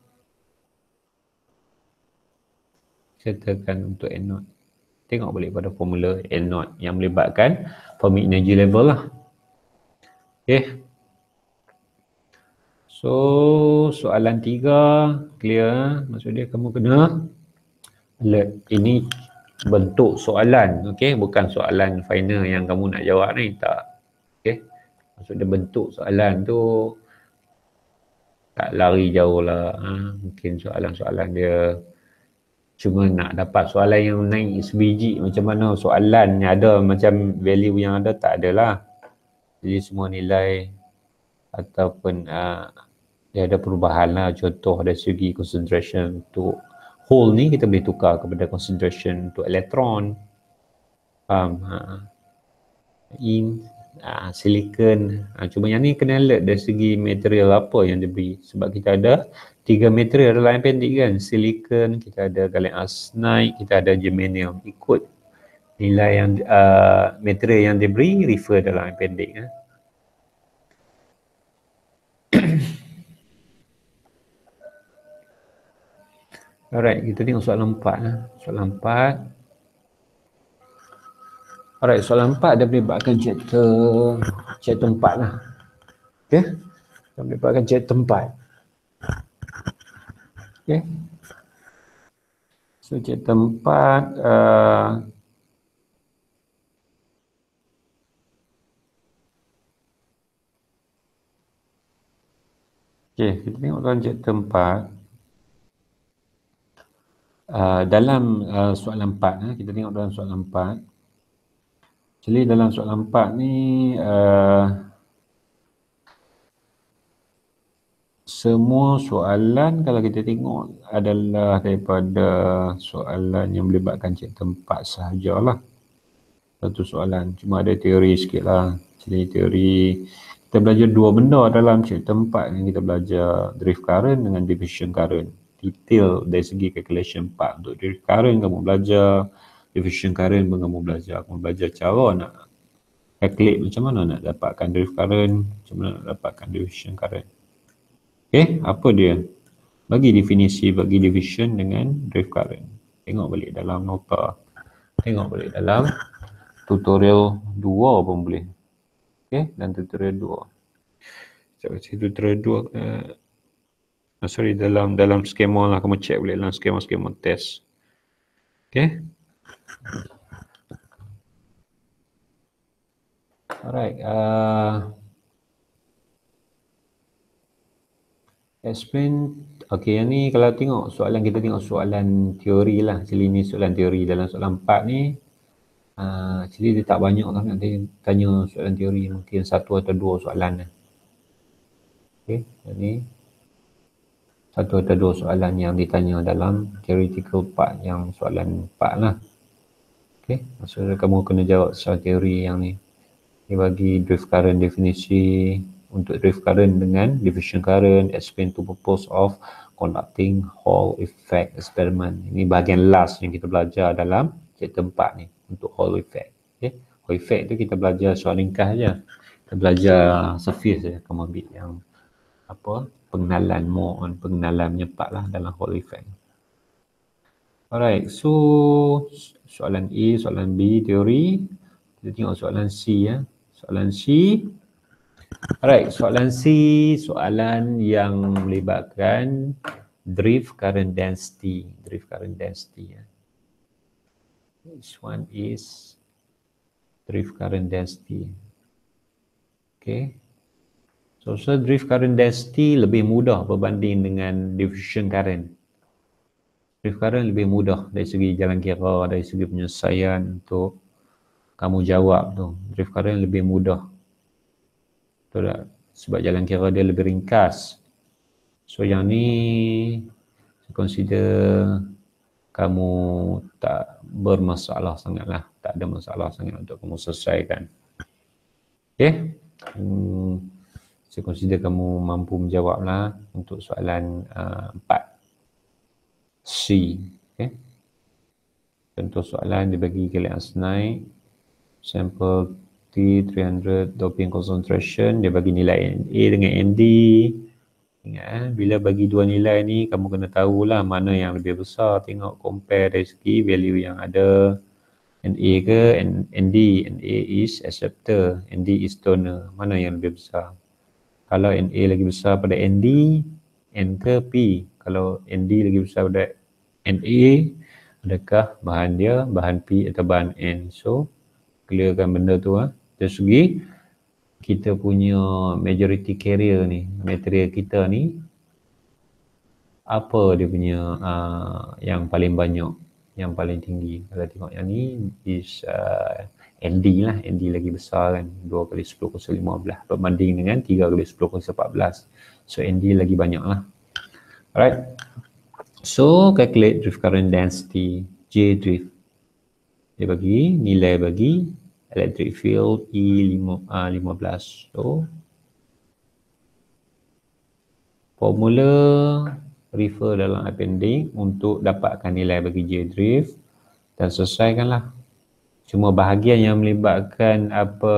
Settlekan untuk N0. Tengok balik pada formula N0 yang melibatkan Fermi energy level lah. Okay. So, soalan 3 clear. Maksud dia kamu kena alert. Ini bentuk soalan, okey, bukan soalan final yang kamu nak jawab ni, tak. Okey. Maksud dia bentuk soalan tu tak lari jauh lah. Mungkin soalan-soalan dia cuma nak dapat soalan yang naik sebiji, macam mana soalan yang ada macam value yang ada, tak ada lah. Jadi semua nilai ataupun dia ada perubahan lah. Contoh dari segi concentration untuk hole ni kita boleh tukar kepada concentration untuk elektron. Faham? Silicon. Cuma yang ni kena alert dari segi material apa yang diberi. Sebab kita ada 3 material dalam appendix kan. Silicon, kita ada gallium arsenide, kita ada germanium. Ikut nilai yang material yang diberi refer dalam appendix. Alright, kita tengok soalan 4. Soalan 4. Alright, soalan 4 dia melibatkan chapter 4 lah. Okay. Dia melibatkan chapter 4. Okay. So chapter 4 okay, kita tengok dalam chapter 4. Dalam soalan 4, kita tengok dalam soalan 4. Jadi dalam soalan 4 ni semua soalan kalau kita tengok adalah daripada soalan yang melibatkan chapter 4 sahajalah. Satu soalan, cuma ada teori sikit lah. Jadi teori, kita belajar dua benda dalam chapter 4 ni. Kita belajar drift current dengan diffusion current. Detail dari segi calculation part. Untuk drift current kamu belajar, diffusion current pun kamu belajar. Kamu belajar cara nak calculate macam mana nak dapatkan drift current, macam mana nak dapatkan diffusion current. Okay, apa dia? Bagi definisi bagi diffusion dengan drift current. Tengok balik dalam nota. Tengok balik dalam tutorial 2 pun boleh. Okay, dan tutorial 2. Saya baca tutorial 2. Sorry, dalam skema lah, kamu check boleh dalam skema test. Okay. Alright. Explain. Okay, yang ni kalau tengok soalan, kita tengok soalan teori lah. Actually ni soalan teori. Dalam soalan 4 ni, actually dia tak banyak sangat dia tanya soalan teori. Mungkin 1 atau 2 soalan lah. Okay, jadi 1 atau 2 soalan yang ditanya dalam theoretical part, yang soalan 4 lah. Okay, maksudnya kamu kena jawab secara teori yang ni. Dia bagi drift current definisi untuk drift current dengan diffusion current, explain the purpose of conducting Hall effect experiment. Ini bahagian last yang kita belajar dalam chapter 4 ni untuk Hall effect. Okay. Hall effect tu kita belajar soal ringkas je. Kita belajar surface je. Kamu ambil yang apa, pengenalan more on pengenalan menyepat lah dalam Hall effect. Alright, so soalan A, soalan B teori. Kita tengok soalan C ya. Soalan C. Alright, soalan C, soalan yang melibatkan drift current density. Drift current density ya. This one is drift current density. Okay. So drift current density lebih mudah berbanding dengan diffusion current. Drift current lebih mudah dari segi jalan kira, dari segi penyelesaian untuk kamu jawab tu. Drift current lebih mudah. Betul tak? Sebab jalan kira dia lebih ringkas. So yang ni consider kamu tak bermasalah sangat lah. Tak ada masalah sangat untuk kamu selesaikan. Okay. Saya consider kamu mampu menjawab lah untuk soalan 4. C. Okay. Contoh soalan dia bagi gallium arsenide. Sampel T300 doping concentration, dia bagi nilai NA dengan ND. Ingat bila bagi dua nilai ni kamu kena tahulah mana yang lebih besar. Tengok compare dari segi value yang ada. NA ke ND. NA is acceptor, ND is donor. Mana yang lebih besar? Kalau NA lagi besar pada ND, N ke P? Kalau ND lagi besar pada NA, adakah bahan dia bahan P atau bahan N? So clearkan benda tu lah. Dari segi kita punya majority carrier ni, material kita ni, apa dia punya yang paling banyak, yang paling tinggi. Kalau tengok yang ni is ND lah. ND lagi besar kan, 2 kali 10 kuasa 15 berbanding dengan 3 kali 10 kuasa 14. So ND lagi banyak lah. Alright, so calculate drift current density J drift. Dia bagi nilai bagi electric field E15. So formula refer dalam appendix untuk dapatkan nilai bagi J drift dan selesaikanlah. Cuma bahagian yang melibatkan apa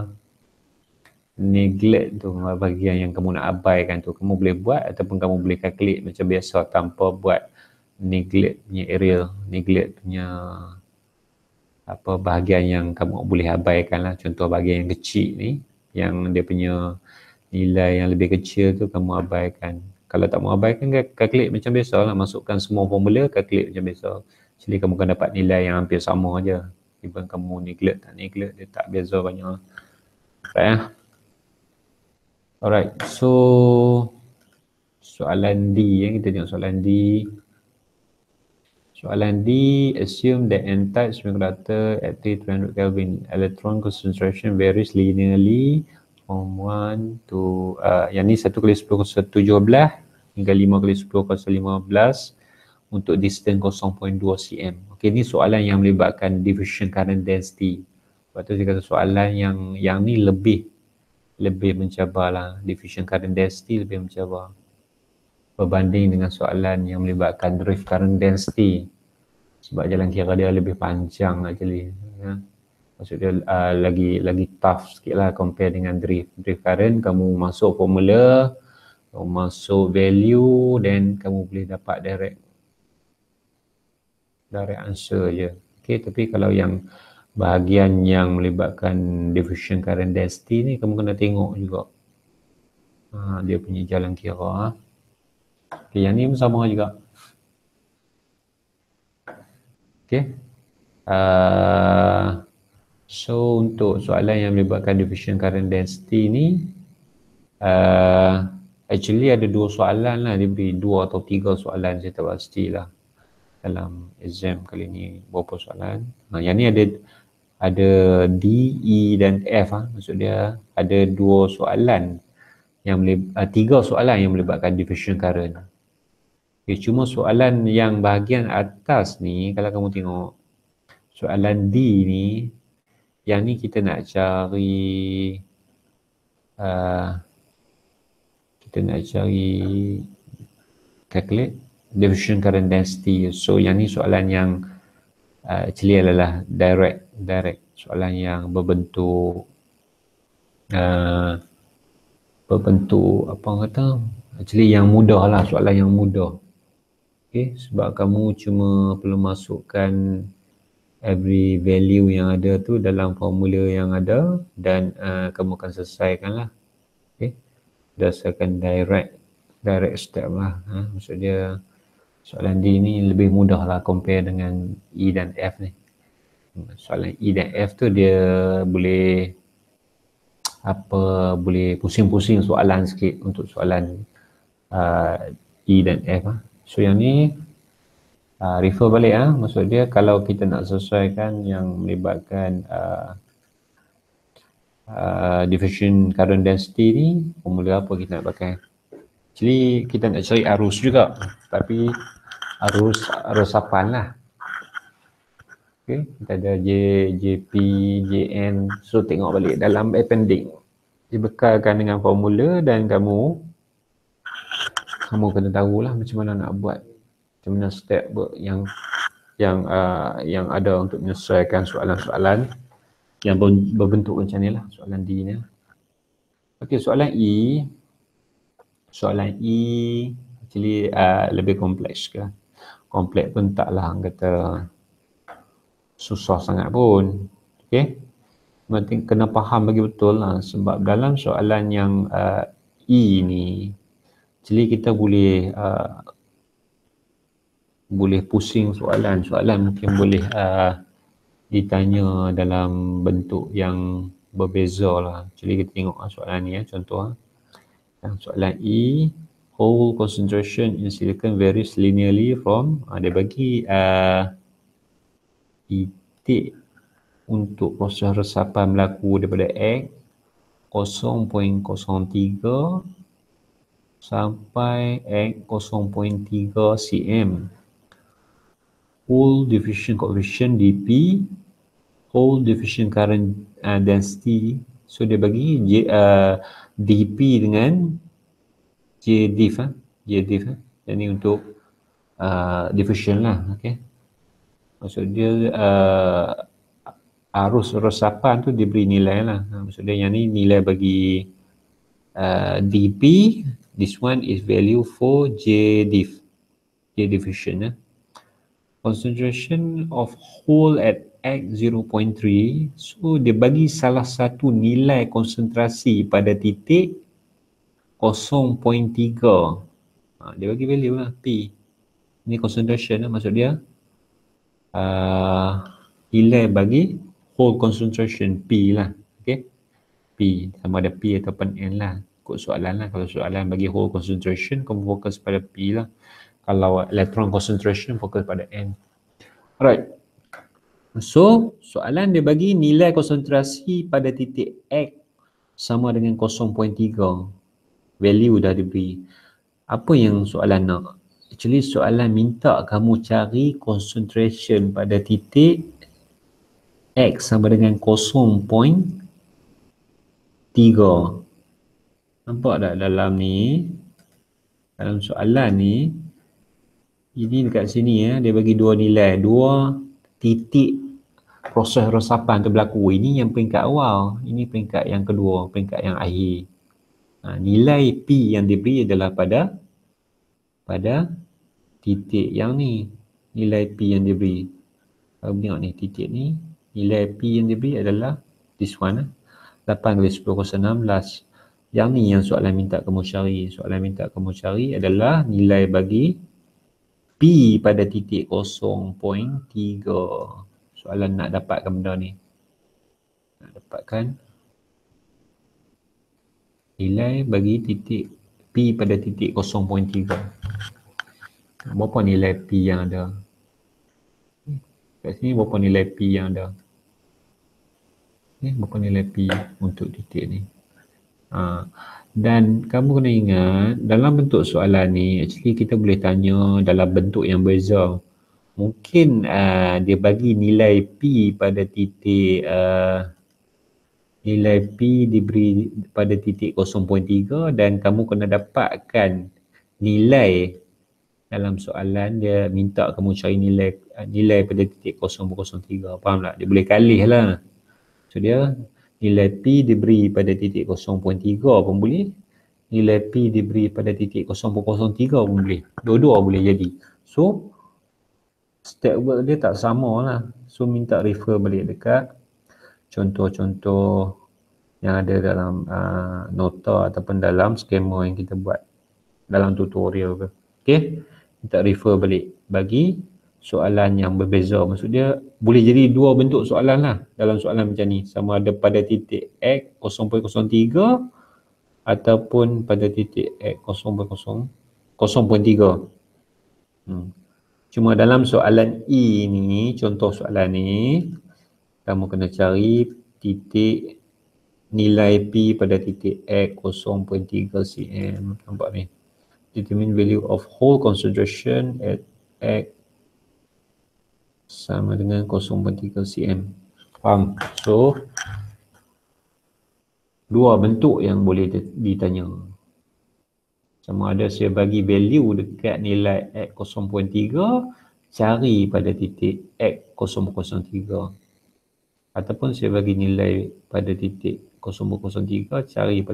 neglect tu, bahagian yang kamu nak abaikan tu, kamu boleh buat ataupun kamu boleh calculate macam biasa tanpa buat neglect punya area, neglect punya apa bahagian yang kamu boleh abaikan lah. Contoh bahagian yang kecil ni, yang dia punya nilai yang lebih kecil tu kamu abaikan. Kalau tak mau abaikan, calculate macam biasa lah. Masukkan semua formula, calculate macam biasa. Jadi kamu akan dapat nilai yang hampir sama aja. Even kamu neglect tak neglect, dia tak beza banyak. Right, alright, so soalan D, kita tengok soalan D. Soalan D, assume that n-type semiconductor at T300 Kelvin electron concentration varies linearly from 1 to yang ni 1 kali 10 kuasa 17 hingga 5 kali 10 kuasa 15 untuk distance 0.2 cm. Okey, ni soalan yang melibatkan diffusion current density. Sebab tu saya kata soalan yang ni lebih mencabar lah. Diffusion current density lebih mencabar berbanding dengan soalan yang melibatkan drift current density. Sebab jalan kira dia lebih panjang actually. Ya. Maksud dia lagi tough sikit lah compare dengan drift. Drift current kamu masuk formula, kamu masuk value, then kamu boleh dapat direct answer je. Okay, tapi kalau yang bahagian yang melibatkan diffusion current density ni kamu kena tengok juga dia punya jalan kira. Okay, yang ni pun sama juga. Okay. So untuk soalan yang melibatkan diffusion current density ni, actually ada 2 soalan lah, dia beri 2 atau 3 soalan, saya tak pastilah dalam exam kali ni berapa soalan. Yang ni ada D, E dan F maksud dia ada 2 soalan yang 3 soalan yang melibatkan diffusion current. Okay, cuma soalan yang bahagian atas ni, kalau kamu tengok soalan D ni, yang ni kita nak cari calculate diffusion current density. So yang ni soalan yang actually adalah direct soalan yang berbentuk apa orang kata, actually yang mudah lah, soalan yang mudah. Okay, sebab kamu cuma perlu masukkan every value yang ada tu dalam formula yang ada dan kamu akan selesaikan lah. Okay, berdasarkan direct step lah. Maksud dia soalan D ni lebih mudah lah compare dengan E dan F ni. Soalan E dan F tu dia boleh pusing-pusing soalan sikit untuk soalan E dan F. So yang ni refer balik maksud dia kalau kita nak sesuaikan yang melibatkan diffusion current density ni, formula apa kita nak pakai. Actually kita nak cari arus juga, tapi arus resapan lah. Okay, kita ada J, JP, JN. So tengok balik dalam appendix, dibekalkan dengan formula dan kamu kena tahulah macam mana nak buat, macam mana step yang ada untuk menyelesaikan soalan-soalan yang berbentuk macam ni lah, soalan D ni. Okey, soalan E actually lebih kompleks ke. Kompleks pun taklah kata susah sangat pun. Okey, penting kena faham bagi betul lah, sebab dalam soalan yang E ni actually kita boleh pusing soalan mungkin boleh ditanya dalam bentuk yang berbeza lah. Actually kita tengok soalan ni contoh soalan E, whole concentration in silicon varies linearly from dia bagi titik untuk proses resapan berlaku daripada X 0.03 sampai X 0.3 cm. Whole diffusion coefficient dP, whole diffusion current density. So dia bagi dP dengan JDiff dan ni untuk diffusion lah. Okay, maksud dia arus resapan tu diberi nilai lah. Maksud dia yang ni nilai bagi dP, this one is value for JDiff, J diffusion. Concentration of whole at X 0.3. So dia bagi salah satu nilai konsentrasi pada titik 0.3. Dia bagi value lah P. Ini concentration maksud dia nilai bagi whole concentration P lah. Okay, P sama ada P ataupun N lah, ikut soalan lah. Kalau soalan bagi whole concentration, kamu fokus pada P lah. Kalau electron concentration, fokus pada N. Alright, so soalan dia bagi nilai konsentrasi pada titik X sama dengan 0.3. Value dah diberi. Apa yang soalan nak? Actually soalan minta kamu cari concentration pada titik X sama dengan 0.3. Nampak tak dalam ni? Dalam soalan ni, ini dekat sini dia bagi 2 nilai, 2 titik proses resapan tu berlaku. Ini yang peringkat awal, ini peringkat yang kedua, peringkat yang akhir. Nilai P yang diberi adalah pada titik yang ni. Nilai P yang diberi, kalau tengok ni titik ni, nilai P yang diberi adalah this one 8 kali 10 kuasa 16. Yang ni yang soalan minta kamu cari. Soalan minta kamu cari adalah nilai bagi P pada titik 0.3. Soalan nak dapatkan benda ni. Nak dapatkan nilai bagi titik P pada titik 0.3. Berapa nilai P yang ada? Kat sini berapa nilai P yang ada? Berapa nilai P untuk titik ni? Dan kamu kena ingat, dalam bentuk soalan ni, actually kita boleh tanya dalam bentuk yang berbeza. Mungkin dia bagi nilai P pada titik nilai P diberi pada titik 0.3 dan kamu kena dapatkan nilai dalam soalan dia minta kamu cari nilai pada titik 0.03. Faham tak? Dia boleh kalih lah. So dia nilai P diberi pada titik 0.3 pun boleh. Nilai P diberi pada titik 0.03 pun boleh. Dua-dua boleh jadi. So step work dia tak sama lah. So minta refer balik dekat contoh-contoh yang ada dalam nota ataupun dalam skema yang kita buat dalam tutorial ke. Okay, minta refer balik bagi soalan yang berbeza. Maksud dia boleh jadi dua bentuk soalan lah dalam soalan macam ni. Sama ada pada titik X 0.03 ataupun pada titik X 0.3. Cuma dalam soalan E ni, contoh soalan ni, kamu kena cari titik nilai P pada titik X 0.3 cm. Nampak ni? Determine value of whole concentration at X sama dengan 0.3 cm. Faham? So, dua bentuk yang boleh ditanya. Sama ada saya bagi value dekat nilai X 0.3, cari pada titik X 0.3. Ataupun saya bagi nilai pada titik 0.3,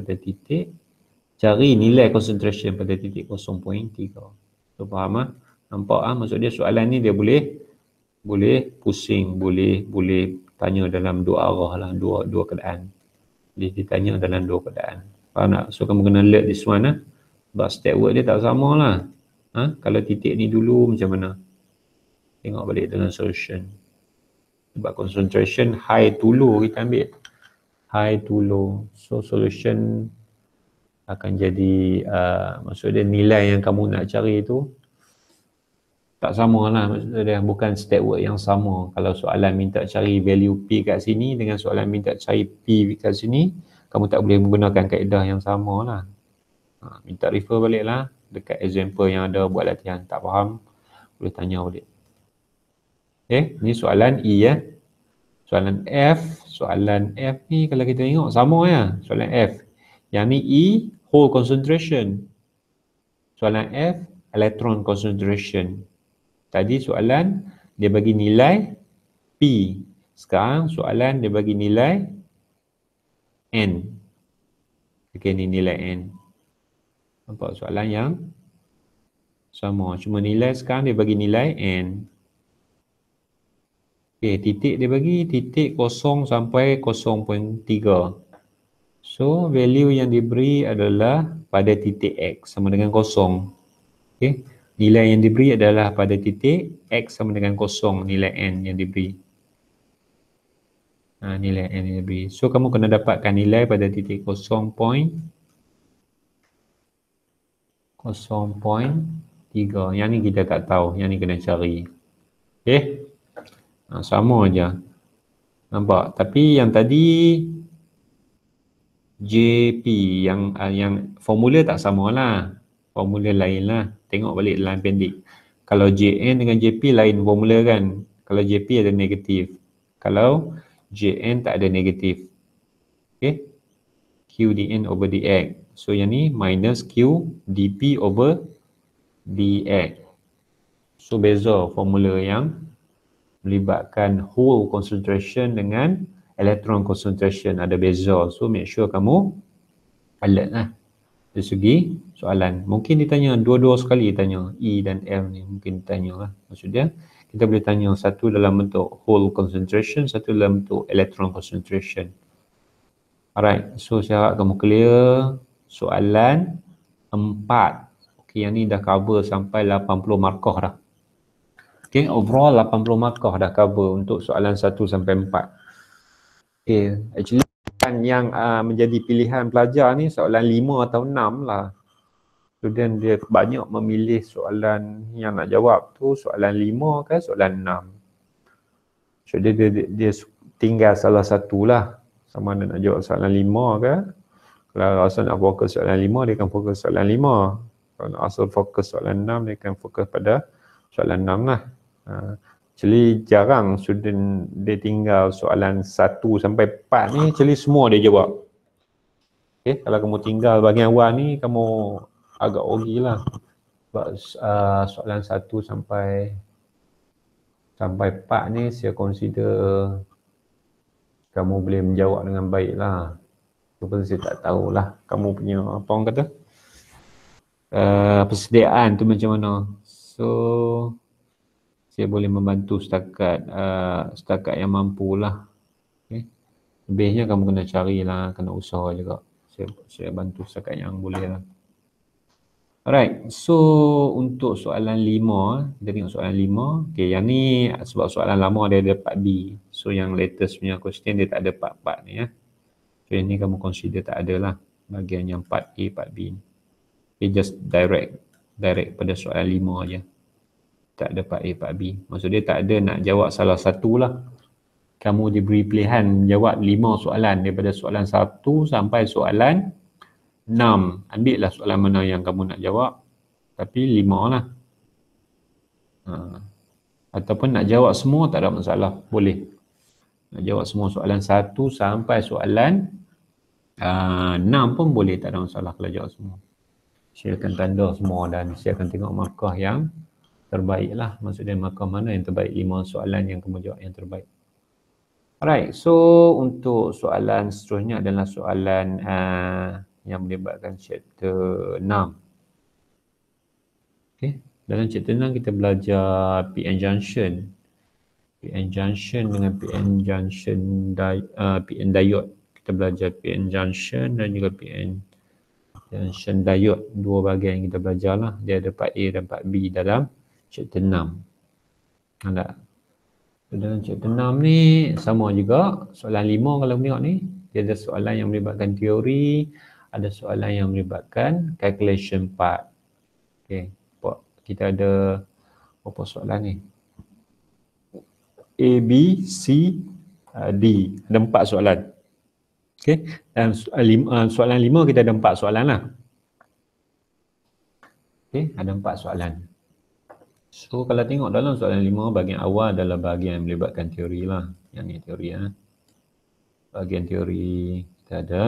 cari nilai concentration pada titik 0.3. So faham ah? Nampak ah? Maksud dia soalan ni dia boleh pusing, boleh tanya dalam dua arah lah, dua keadaan. Boleh ditanya dalam dua keadaan. Faham tak? So kamu kena alert this one ah. Sebab step work dia tak sama lah. Kalau titik ni dulu macam mana? Tengok balik dengan solution. Sebab concentration high to low kita ambil. High to low. So solution akan jadi, maksud dia nilai yang kamu nak cari tu tak sama lah. Maksud dia bukan step work yang sama. Kalau soalan minta cari value P kat sini dengan soalan minta cari P kat sini, kamu tak boleh menggunakan kaedah yang sama lah. Minta refer balik lah dekat example yang ada buat latihan. Tak faham, boleh tanya balik. Okay, ni soalan E ya. Soalan F. Soalan F ni kalau kita tengok sama ya. Soalan F. Yang ni E, whole concentration. Soalan F, electron concentration. Tadi soalan dia bagi nilai P. Sekarang soalan dia bagi nilai N. Okay, ni nilai N. Nampak soalan yang sama. Cuma nilai sekarang dia bagi nilai N. Okay, titik dia bagi titik 0 sampai 0.3. So, value yang diberi adalah pada titik X sama dengan 0. Okay, nilai yang diberi adalah pada titik X sama dengan 0, nilai N yang diberi. Nilai N yang diberi. So, kamu kena dapatkan nilai pada titik 0.3. Yang ni kita tak tahu. Yang ni kena cari. Okay. Sama aja. Nampak? Tapi yang tadi JP yang formula tak samalah. Formula lain lah. Tengok balik dalam appendix. Kalau JN dengan JP lain formula kan. Kalau JP ada negatif. Kalau JN tak ada negatif. Okay. Q dN over dx. So yang ni minus Q dP over dx. So beza formula yang melibatkan whole concentration dengan electron concentration ada beza. So make sure kamu alert lah dari segi soalan. Mungkin ditanya dua-dua sekali tanya E dan F ni mungkin ditanya lah. Maksudnya kita boleh tanya satu dalam bentuk whole concentration, satu dalam bentuk electron concentration. Alright, so saya harap kamu clear. soalan 4. Okay, yang ni dah cover sampai 80 markah dah. Okay, overall 80 markah dah cover untuk soalan 1 sampai 4. Okay, actually yang menjadi pilihan pelajar ni soalan 5 atau 6 lah. Student dia banyak memilih soalan yang nak jawab tu soalan 5 ke soalan 6. So dia tinggal salah satu lah. Sama ada nak jawab soalan 5 ke. Kalau rasa nak fokus soalan 5, dia akan fokus soalan 5. Kalau nak rasa fokus soalan 6, dia akan fokus pada soalan 6 lah. Actually jarang student dia tinggal soalan 1 sampai 4 ni, actually semua dia jawab. Okay, kalau kamu tinggal bahagian awal ni, kamu agak rugi lah. Sebab soalan 1 sampai 4 ni saya consider kamu boleh menjawab dengan baik lah. Walaupun saya tak tahulah kamu punya apa orang kata persediaan tu macam mana. So saya boleh membantu setakat yang mampu lah. Okay. Lebihnya kamu kena carilah, kena usaha juga. Saya bantu setakat yang boleh lah. Alright, so untuk soalan 5, kita tengok soalan 5. Okay, yang ni sebab soalan lama dia ada part B. So yang latest punya question dia tak ada part-part ni ya. So yang ni kamu consider tak ada lah bahagian yang part A, part B ni. Okay, just direct pada soalan 5 je. Tak ada part A, part B. Maksud dia tak ada nak jawab salah satu lah. Kamu diberi pilihan menjawab 5 soalan daripada soalan 1 sampai soalan 6. Ambil lah soalan mana yang kamu nak jawab. Tapi 5 lah. Ataupun nak jawab semua tak ada masalah. Boleh. Nak jawab semua soalan 1 sampai soalan 6 pun boleh. Tak ada masalah kalau jawab semua. Saya akan tanda semua dan saya akan tengok markah yang terbaik lah. Maksudnya markah mana yang terbaik. 5 soalan yang kamu jawab yang terbaik. Alright. So untuk soalan seterusnya adalah soalan yang melibatkan chapter 6. Okay. Dalam chapter 6 kita belajar PN junction. PN junction dengan PN junction PN diode. Kita belajar PN junction dan juga PN junction diode. Dua bahagian yang kita belajar lah. Dia ada part A dan part B dalam chapter 6. Ada. Dalam chapter 6 ni sama juga. Soalan 5 kalau tengok ni. Dia ada soalan yang melibatkan teori. Ada soalan yang melibatkan calculation part. Okay. Kita ada berapa soalan ni? A, B, C, D. Ada 4 soalan. Okay. Dan soalan 5 kita ada 4 soalan lah. Okay. Ada 4 soalan. So kalau tengok dalam soalan 5, bahagian awal adalah bahagian yang melibatkan teori lah. Yang ni teori lah. Bahagian teori kita ada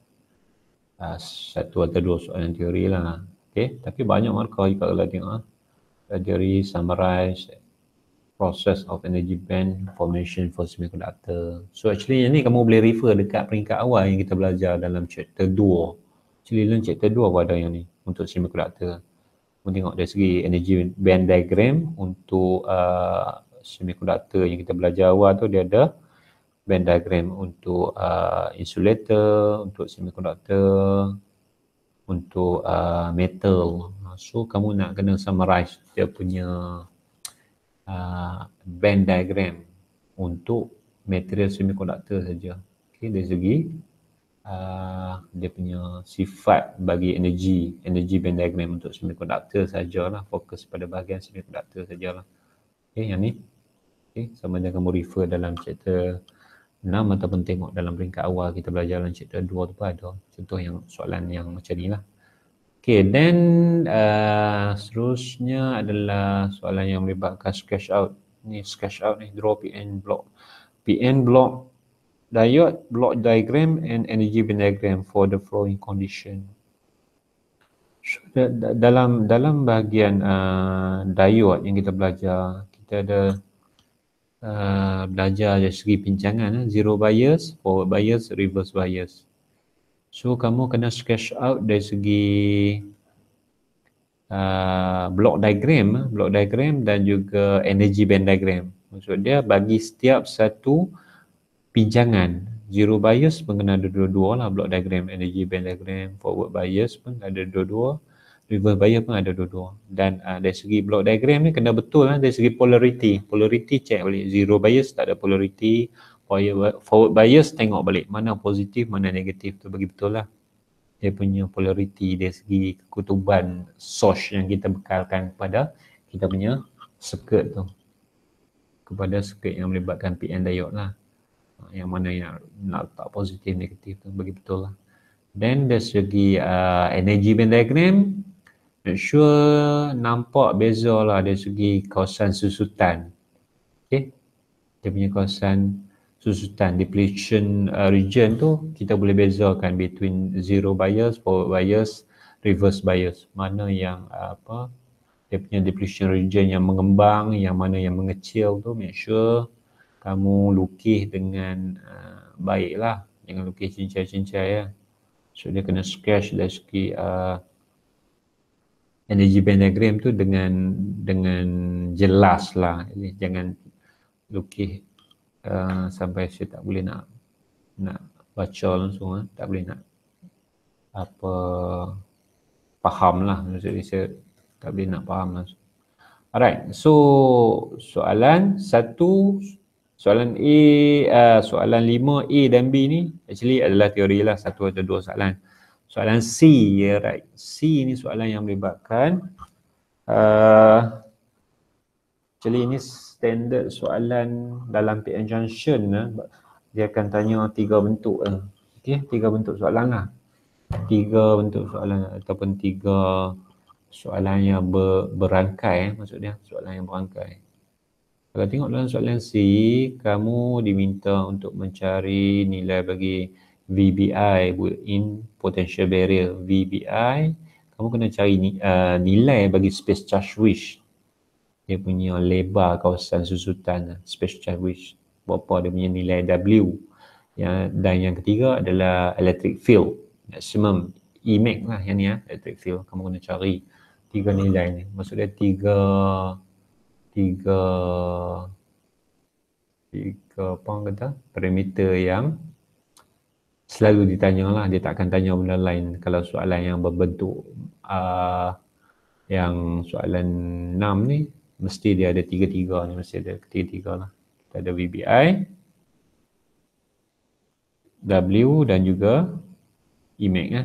1 atau 2 soalan teori lah. Okay. Tapi banyak markah juga kalau tengok. Teori, summarize, process of energy band formation for semiconductor. So actually yang ni kamu boleh refer dekat peringkat awal yang kita belajar dalam chapter 2. Actually dalam chapter 2 pun ada yang ni untuk semiconductor. Kamu tengok dari segi energy band diagram untuk semiconductor yang kita belajar awal tu, dia ada band diagram untuk insulator, untuk semiconductor, untuk metal. So kamu nak kena summarize dia punya band diagram untuk material semiconductor saja. Okay, dari segi dia punya sifat bagi energy band diagram untuk semiconductor sajalah, fokus pada bahagian semiconductor sajalah. Okay, yang ni. Okay, sama ada kamu refer dalam chapter 6 ataupun tengok dalam peringkat awal kita belajar dalam chapter 2 tu pun ada contoh yang soalan yang macam ni lah. Okay, then seterusnya adalah soalan yang melibatkan sketch out. Ni sketch out ni, draw PN block. PN block diode, block diagram and energy band diagram for the flowing condition. So, dalam bahagian diode yang kita belajar, kita ada belajar dari segi pincangan, zero bias, forward bias, reverse bias. So kamu kena sketch out dari segi block diagram dan juga energy band diagram. Maksud dia bagi setiap satu pinjangan Zero bias pun kena ada dua-dua lah. Block diagram, energy band diagram, forward bias pun ada dua-dua. Reverse bias pun ada dua-dua. Dan dari segi block diagram ni kena betul lah dari segi polarity. Polarity check balik. Zero bias tak ada polarity. Forward bias tengok balik mana positif, mana negatif tu bagi betul lah. Dia punya polarity dari segi kekutuban source yang kita bekalkan kepada kita punya circuit tu. Kepada circuit yang melibatkan PN diode lah. Yang mana yang nak letak positif, negatif tu bagi betul lah. Then dari segi energy band diagram, make sure nampak beza lah dari segi kawasan susutan. Okay. Dia punya kawasan susutan, depletion region tu kita boleh bezakan between zero bias, forward bias, reverse bias. Mana yang dia punya depletion region yang mengembang, yang mana yang mengecil tu make sure kamu lukis dengan baiklah. Jangan lukis cincai-cincai ya. So dia kena sketch dari segi energy band diagram tu dengan jelas lah. Jangan lukis sampai saya tak boleh nak baca langsung, tak boleh nak faham lah. Maksudnya saya tak boleh nak faham langsung. Alright, so soalan 1, soalan A, soalan 5A dan B ni actually adalah teori lah, 1 atau 2 soalan. Soalan C, ya right. C ni soalan yang melibatkan actually ini standard soalan dalam PN junction dia akan tanya 3 bentuk lah. Okey, 3 bentuk soalan lah. 3 bentuk soalan ataupun 3 soalan yang berangkai, maksudnya soalan yang berangkai. Kalau tengok dalam soalan C, kamu diminta untuk mencari nilai bagi VBI, built-in potential barrier. VBI, kamu kena cari nilai bagi space charge width. Dia punya lebar kawasan susutan, space charge width. Berapa dia punya nilai W. Dan yang ketiga adalah electric field. Maximum Emax lah yang ni electric field. Kamu kena cari 3 nilai ni. Maksudnya 3 apa orang kata, parameter yang selalu ditanya lah. Dia tak akan tanya benda lain. Kalau soalan yang berbentuk yang soalan 6 ni, mesti dia ada 3-3 ni, mesti ada 3-3 lah. Kita ada VBI, W dan juga Emax lah.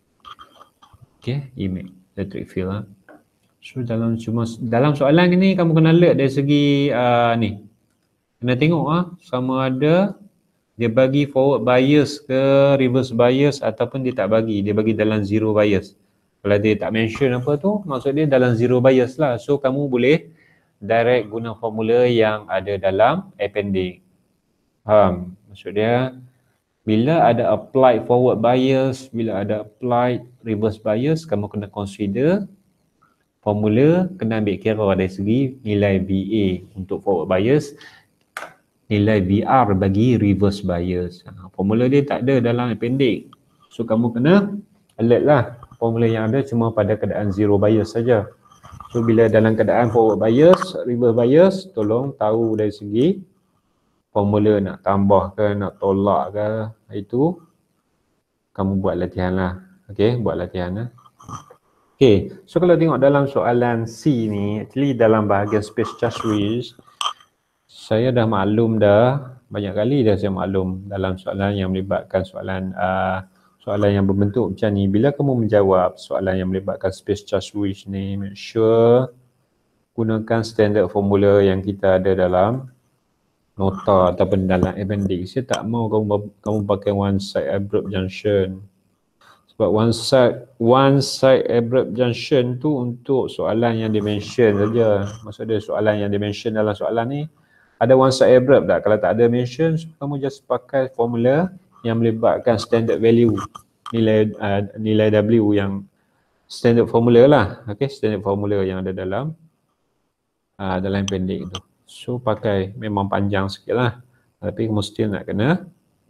Okay, Emax, electric field lah. So dalam soalan ni kamu kena alert dari segi ni. Kena tengok sama ada dia bagi forward bias ke reverse bias ataupun dia tak bagi. Dia bagi dalam zero bias. Kalau dia tak mention apa tu, maksud dia dalam zero bias lah. So kamu boleh direct guna formula yang ada dalam appendix. Faham? Maksud dia bila ada applied forward bias, bila ada applied reverse bias, kamu kena consider formula, kena ambil kira dari segi nilai VA untuk forward bias, nilai VR bagi reverse bias. Formula dia tak ada dalam appendix. So kamu kena alert lah. Formula yang ada cuma pada keadaan zero bias saja. So bila dalam keadaan forward bias, reverse bias, tolong tahu dari segi formula nak tambah ke, nak tolak ke, itu kamu buat latihan lah. Okay, buat latihan lah. Okay, so kalau tengok dalam soalan C ni, actually dalam bahagian space charge width, saya dah maklum dah, banyak kali dah saya maklum dalam soalan yang melibatkan soalan yang berbentuk macam ni. Bila kamu menjawab soalan yang melibatkan space charge width ni, make sure gunakan standard formula yang kita ada dalam nota ataupun dalam appendix. Saya tak mau kamu pakai one side abrupt junction. Sebab one side abrupt junction tu untuk soalan yang dimension saja. Maksud dia soalan yang dimension dalam soalan ni ada one side abrupt tak? Kalau tak ada mention, so kamu just pakai formula yang melibatkan standard value, nilai W yang standard formula lah. Okay, standard formula yang ada dalam appendix tu. So pakai, memang panjang sikit lah, tapi kamu still nak kena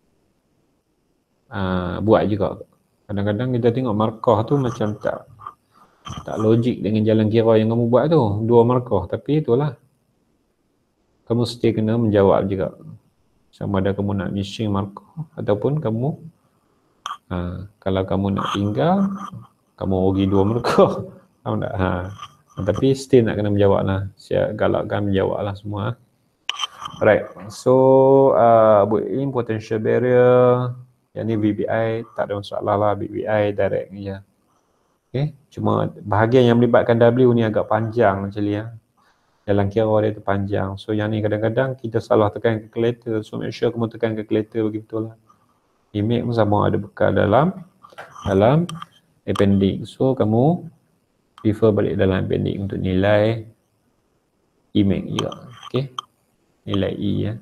buat juga. Kadang-kadang kita tengok markah tu macam tak logik dengan jalan kira yang kamu buat tu. 2 markah, tapi itulah. Kamu mesti kena menjawab juga. Sama ada kamu nak missing markah ataupun kamu kalau kamu nak tinggal, kamu rugi 2 markah. Faham tak? Tapi still nak kena menjawab lah. Saya galakkan menjawab lah semua. Right. So buat in potential barrier, yang ni VBI tak ada masalah lah, VBI direct je. Okay. Cuma bahagian yang melibatkan W ni agak panjang actually ya. Dalam kira dia tu panjang. So yang ni kadang-kadang kita salah tekan calculator. So make sure kamu tekan calculator begitu lah. Image pun sama ada bekal dalam appendix. So kamu refer balik dalam appendix untuk nilai image juga. Okay. Nilai E ya.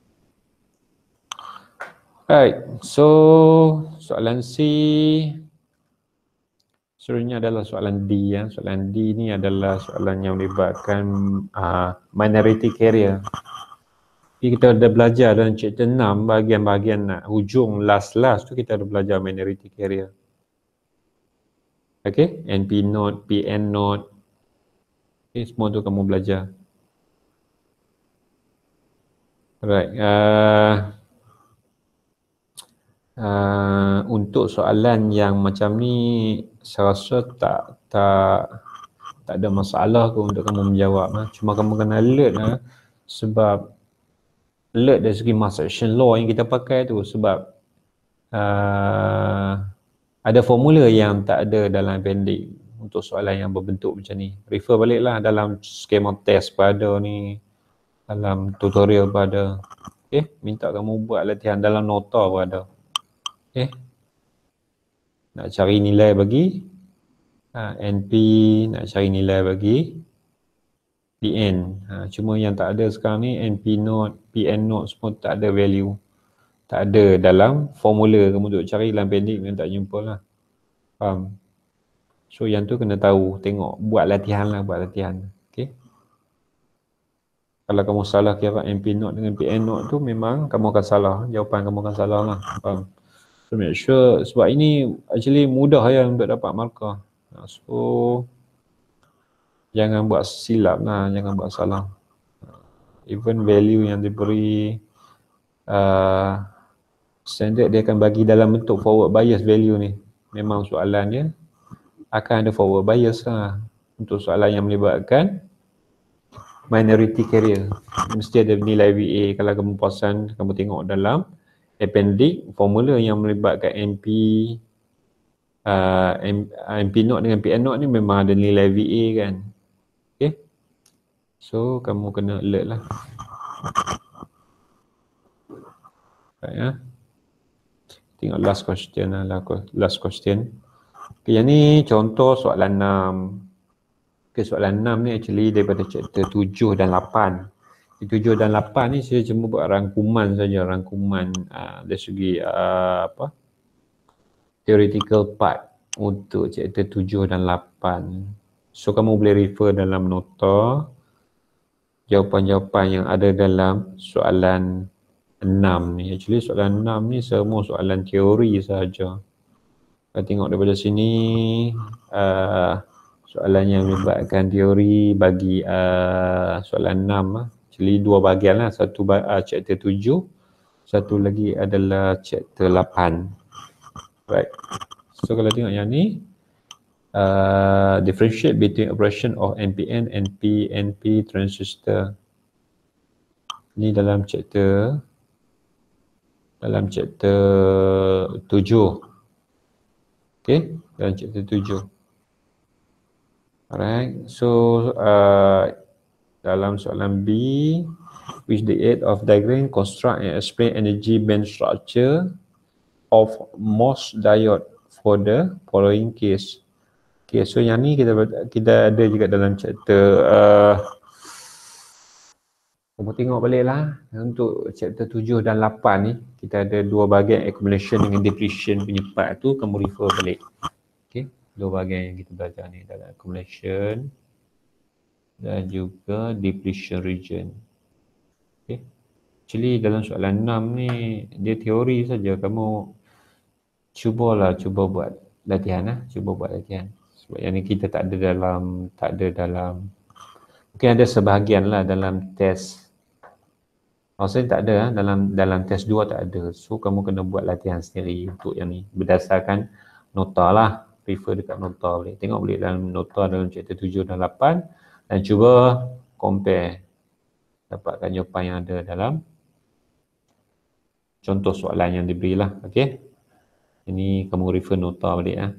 Right. So soalan C seterusnya adalah soalan D ya. Soalan D ni adalah soalan yang melibatkan minority carrier. Kita ada belajar dalam chapter 6 bahagian-bahagian nak hujung last tu kita ada belajar minority carrier. Okay, NP node, PN node. Okay, semua tu kamu belajar. Alright. Untuk soalan yang macam ni saya rasa tak ada masalah ke untuk kamu menjawab cuma kamu kena alert sebab alert dari segi mass action law yang kita pakai tu sebab ada formula yang tak ada dalam appendix untuk soalan yang berbentuk macam ni. Refer baliklah dalam skema test pada ni, dalam tutorial pada. Okay, minta kamu buat latihan dalam nota pada. Okay, nak cari nilai bagi NP, nak cari nilai bagi PN. Cuma yang tak ada sekarang ni NP node, PN node semua tak ada value. Tak ada dalam formula. Kamu duk cari dalam appendix memang tak jumpa lah. Faham? So yang tu kena tahu, tengok, buat latihan lah, buat latihan. Okay. Kalau kamu salah kira NP node dengan PN node tu memang kamu akan salah. Jawapan kamu akan salah lah. Faham? So make sure, sebab ini actually mudah ya untuk dapat markah. So jangan buat silap lah, jangan buat salah. Even value yang diberi standard dia akan bagi dalam bentuk forward bias value ni. Memang soalan dia akan ada forward bias lah. Untuk soalan yang melibatkan minority carrier. Mesti ada nilai VA. Kalau kamu perasan, kamu tengok dalam appendix, formula yang melibatkan NP node dengan PN node ni memang ada nilai VA kan. Okay. So kamu kena alert lah. Baik ya. Tengok last question lah. Last question. Okay, yang ni contoh soalan 6. Okay, soalan 6 ni actually daripada chapter 7 dan 8. Di 7 dan 8 ni saya cuma buat rangkuman saja, rangkuman dari segi theoretical part untuk chapter 7 dan 8. So kamu boleh refer dalam nota jawapan-jawapan yang ada dalam soalan 6 ni. Actually soalan 6 ni semua soalan teori sahaja. Kita tengok daripada sini soalan yang melibatkan teori bagi soalan 6 actually dua bahagian lah. Satu chapter 7, satu lagi adalah chapter 8. Right. So kalau tengok yang ni differentiate between operation of NPN, NP transistor. Ni dalam chapter 7. Okay, dalam chapter 7. Alright, so dalam soalan B, with the aid of diagram construct and explain energy band structure of MOS diode for the following case. Okay, so yang ni kita ada juga dalam chapter kamu tengok balik lah untuk chapter 7 dan 8 ni kita ada dua bahagian accumulation dengan depletion punya part tu kamu refer balik. Okay, dua bahagian yang kita belajar ni dalam accumulation dan juga depletion region. Okay, actually dalam soalan 6 ni dia teori saja, kamu cuba buat latihan lah, cuba buat latihan. Sebab yang ni kita tak ada dalam mungkin ada sebahagian lah dalam test Rasanya tak ada dalam test 2 tak ada. So kamu kena buat latihan sendiri untuk yang ni berdasarkan nota lah. Refer dekat nota boleh. Tengok boleh dalam nota dalam chapter 7 dan 8 dan cuba compare dapatkan jawapan yang ada dalam contoh soalan yang diberilah. Okey. Ini kamu refer nota balik ah.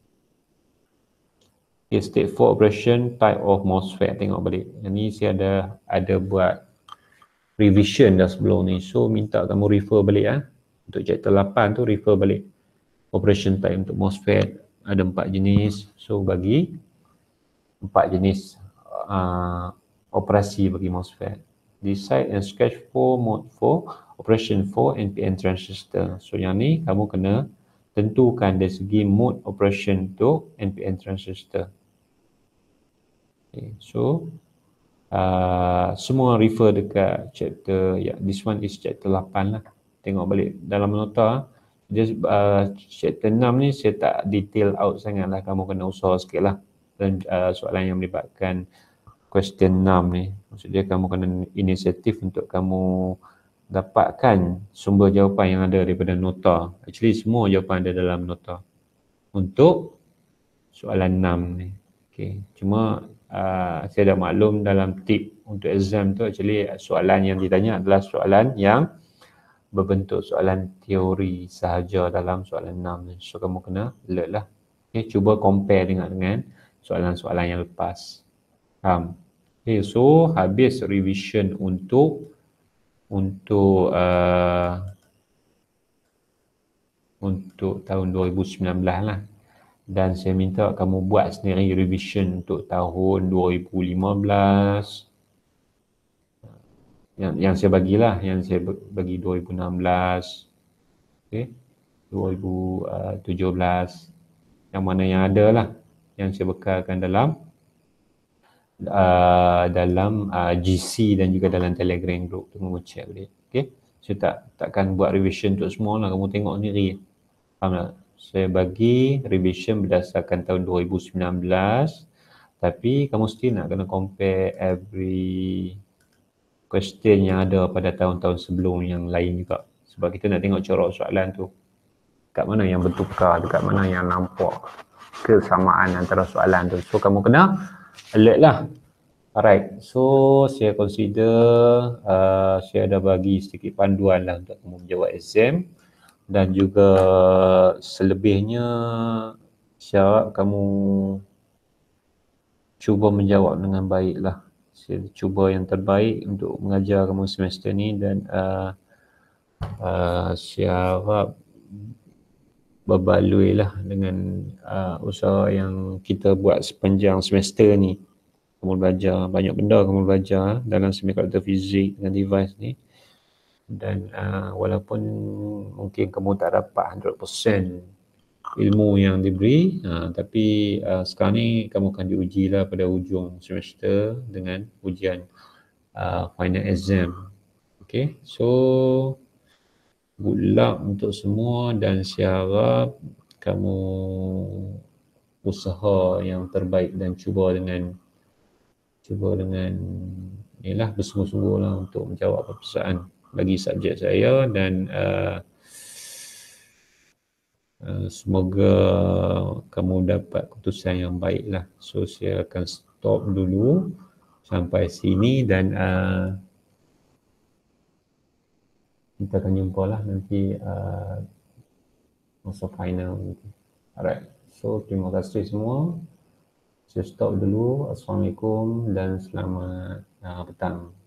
Okay, state 4 operation type of MOSFET, tengok balik. Yang ni saya ada buat revision dah sebelum ni. So minta kamu refer balik ah. Untuk chapter 8 tu refer balik. Operation type untuk MOSFET ada 4 jenis. So bagi 4 jenis operasi bagi MOSFET. Decide and sketch for mode 4 operation for NPN transistor. So yang ni kamu kena tentukan dari segi mode operation untuk NPN transistor. Okay, so semua refer dekat chapter, this one is chapter 8 lah. Tengok balik dalam nota. Chapter 6 ni saya tak detail out sangat lah, kamu kena usaha sikit lah. Dan soalan yang melibatkan question 6 ni, maksudnya kamu kena inisiatif untuk kamu dapatkan sumber jawapan yang ada daripada nota. Actually semua jawapan ada dalam nota untuk soalan 6 ni. Okay. Cuma saya dah maklum dalam tip untuk exam tu actually soalan yang ditanya adalah soalan yang berbentuk soalan teori sahaja dalam soalan 6 ni. So kamu kena alert lah. Okay, cuba compare dengan soalan-soalan yang lepas. Faham? Okay, so habis revision untuk tahun 2019 lah. Dan saya minta kamu buat sendiri revision untuk tahun 2015. Yang saya bagilah, yang saya bagi 2016. Okay. 2017. Yang mana yang ada lah. Yang saya bekalkan dalam GC dan juga dalam Telegram group tu, kamu check boleh. Okay. Saya takkan buat revision untuk semua lah, kamu tengok sendiri. Faham tak? Saya bagi revision berdasarkan tahun 2019, tapi kamu still nak kena compare every question yang ada pada tahun-tahun sebelum yang lain juga. Sebab kita nak tengok corak soalan tu. Dekat mana yang bertukar, dekat mana yang nampak kesamaan antara soalan tu. So kamu kena alert lah. Alright, so saya consider saya ada bagi sedikit panduan lah untuk kamu menjawab exam. Dan juga selebihnya saya harap kamu cuba menjawab dengan baik lah. Saya cuba yang terbaik untuk mengajar kamu semester ni dan saya harap berbaloi lah dengan usaha yang kita buat sepanjang semester ni. Kamu belajar banyak benda, kamu belajar dalam semiconductor fizik dengan device ni. Dan walaupun mungkin kamu tak dapat 100% ilmu yang diberi, tapi sekarang ni kamu akan diuji lah pada hujung semester dengan ujian final exam. Okay, so good luck untuk semua dan saya harap kamu usaha yang terbaik dan cuba dengan inilah bersungguh-sungguh lah untuk menjawab peperiksaan bagi subjek saya dan semoga kamu dapat keputusan yang baik lah. So saya akan stop dulu sampai sini dan kita akan jumpa lah nanti masa final nanti. Alright, so terima kasih semua. Saya stop dulu. Assalamualaikum dan selamat petang.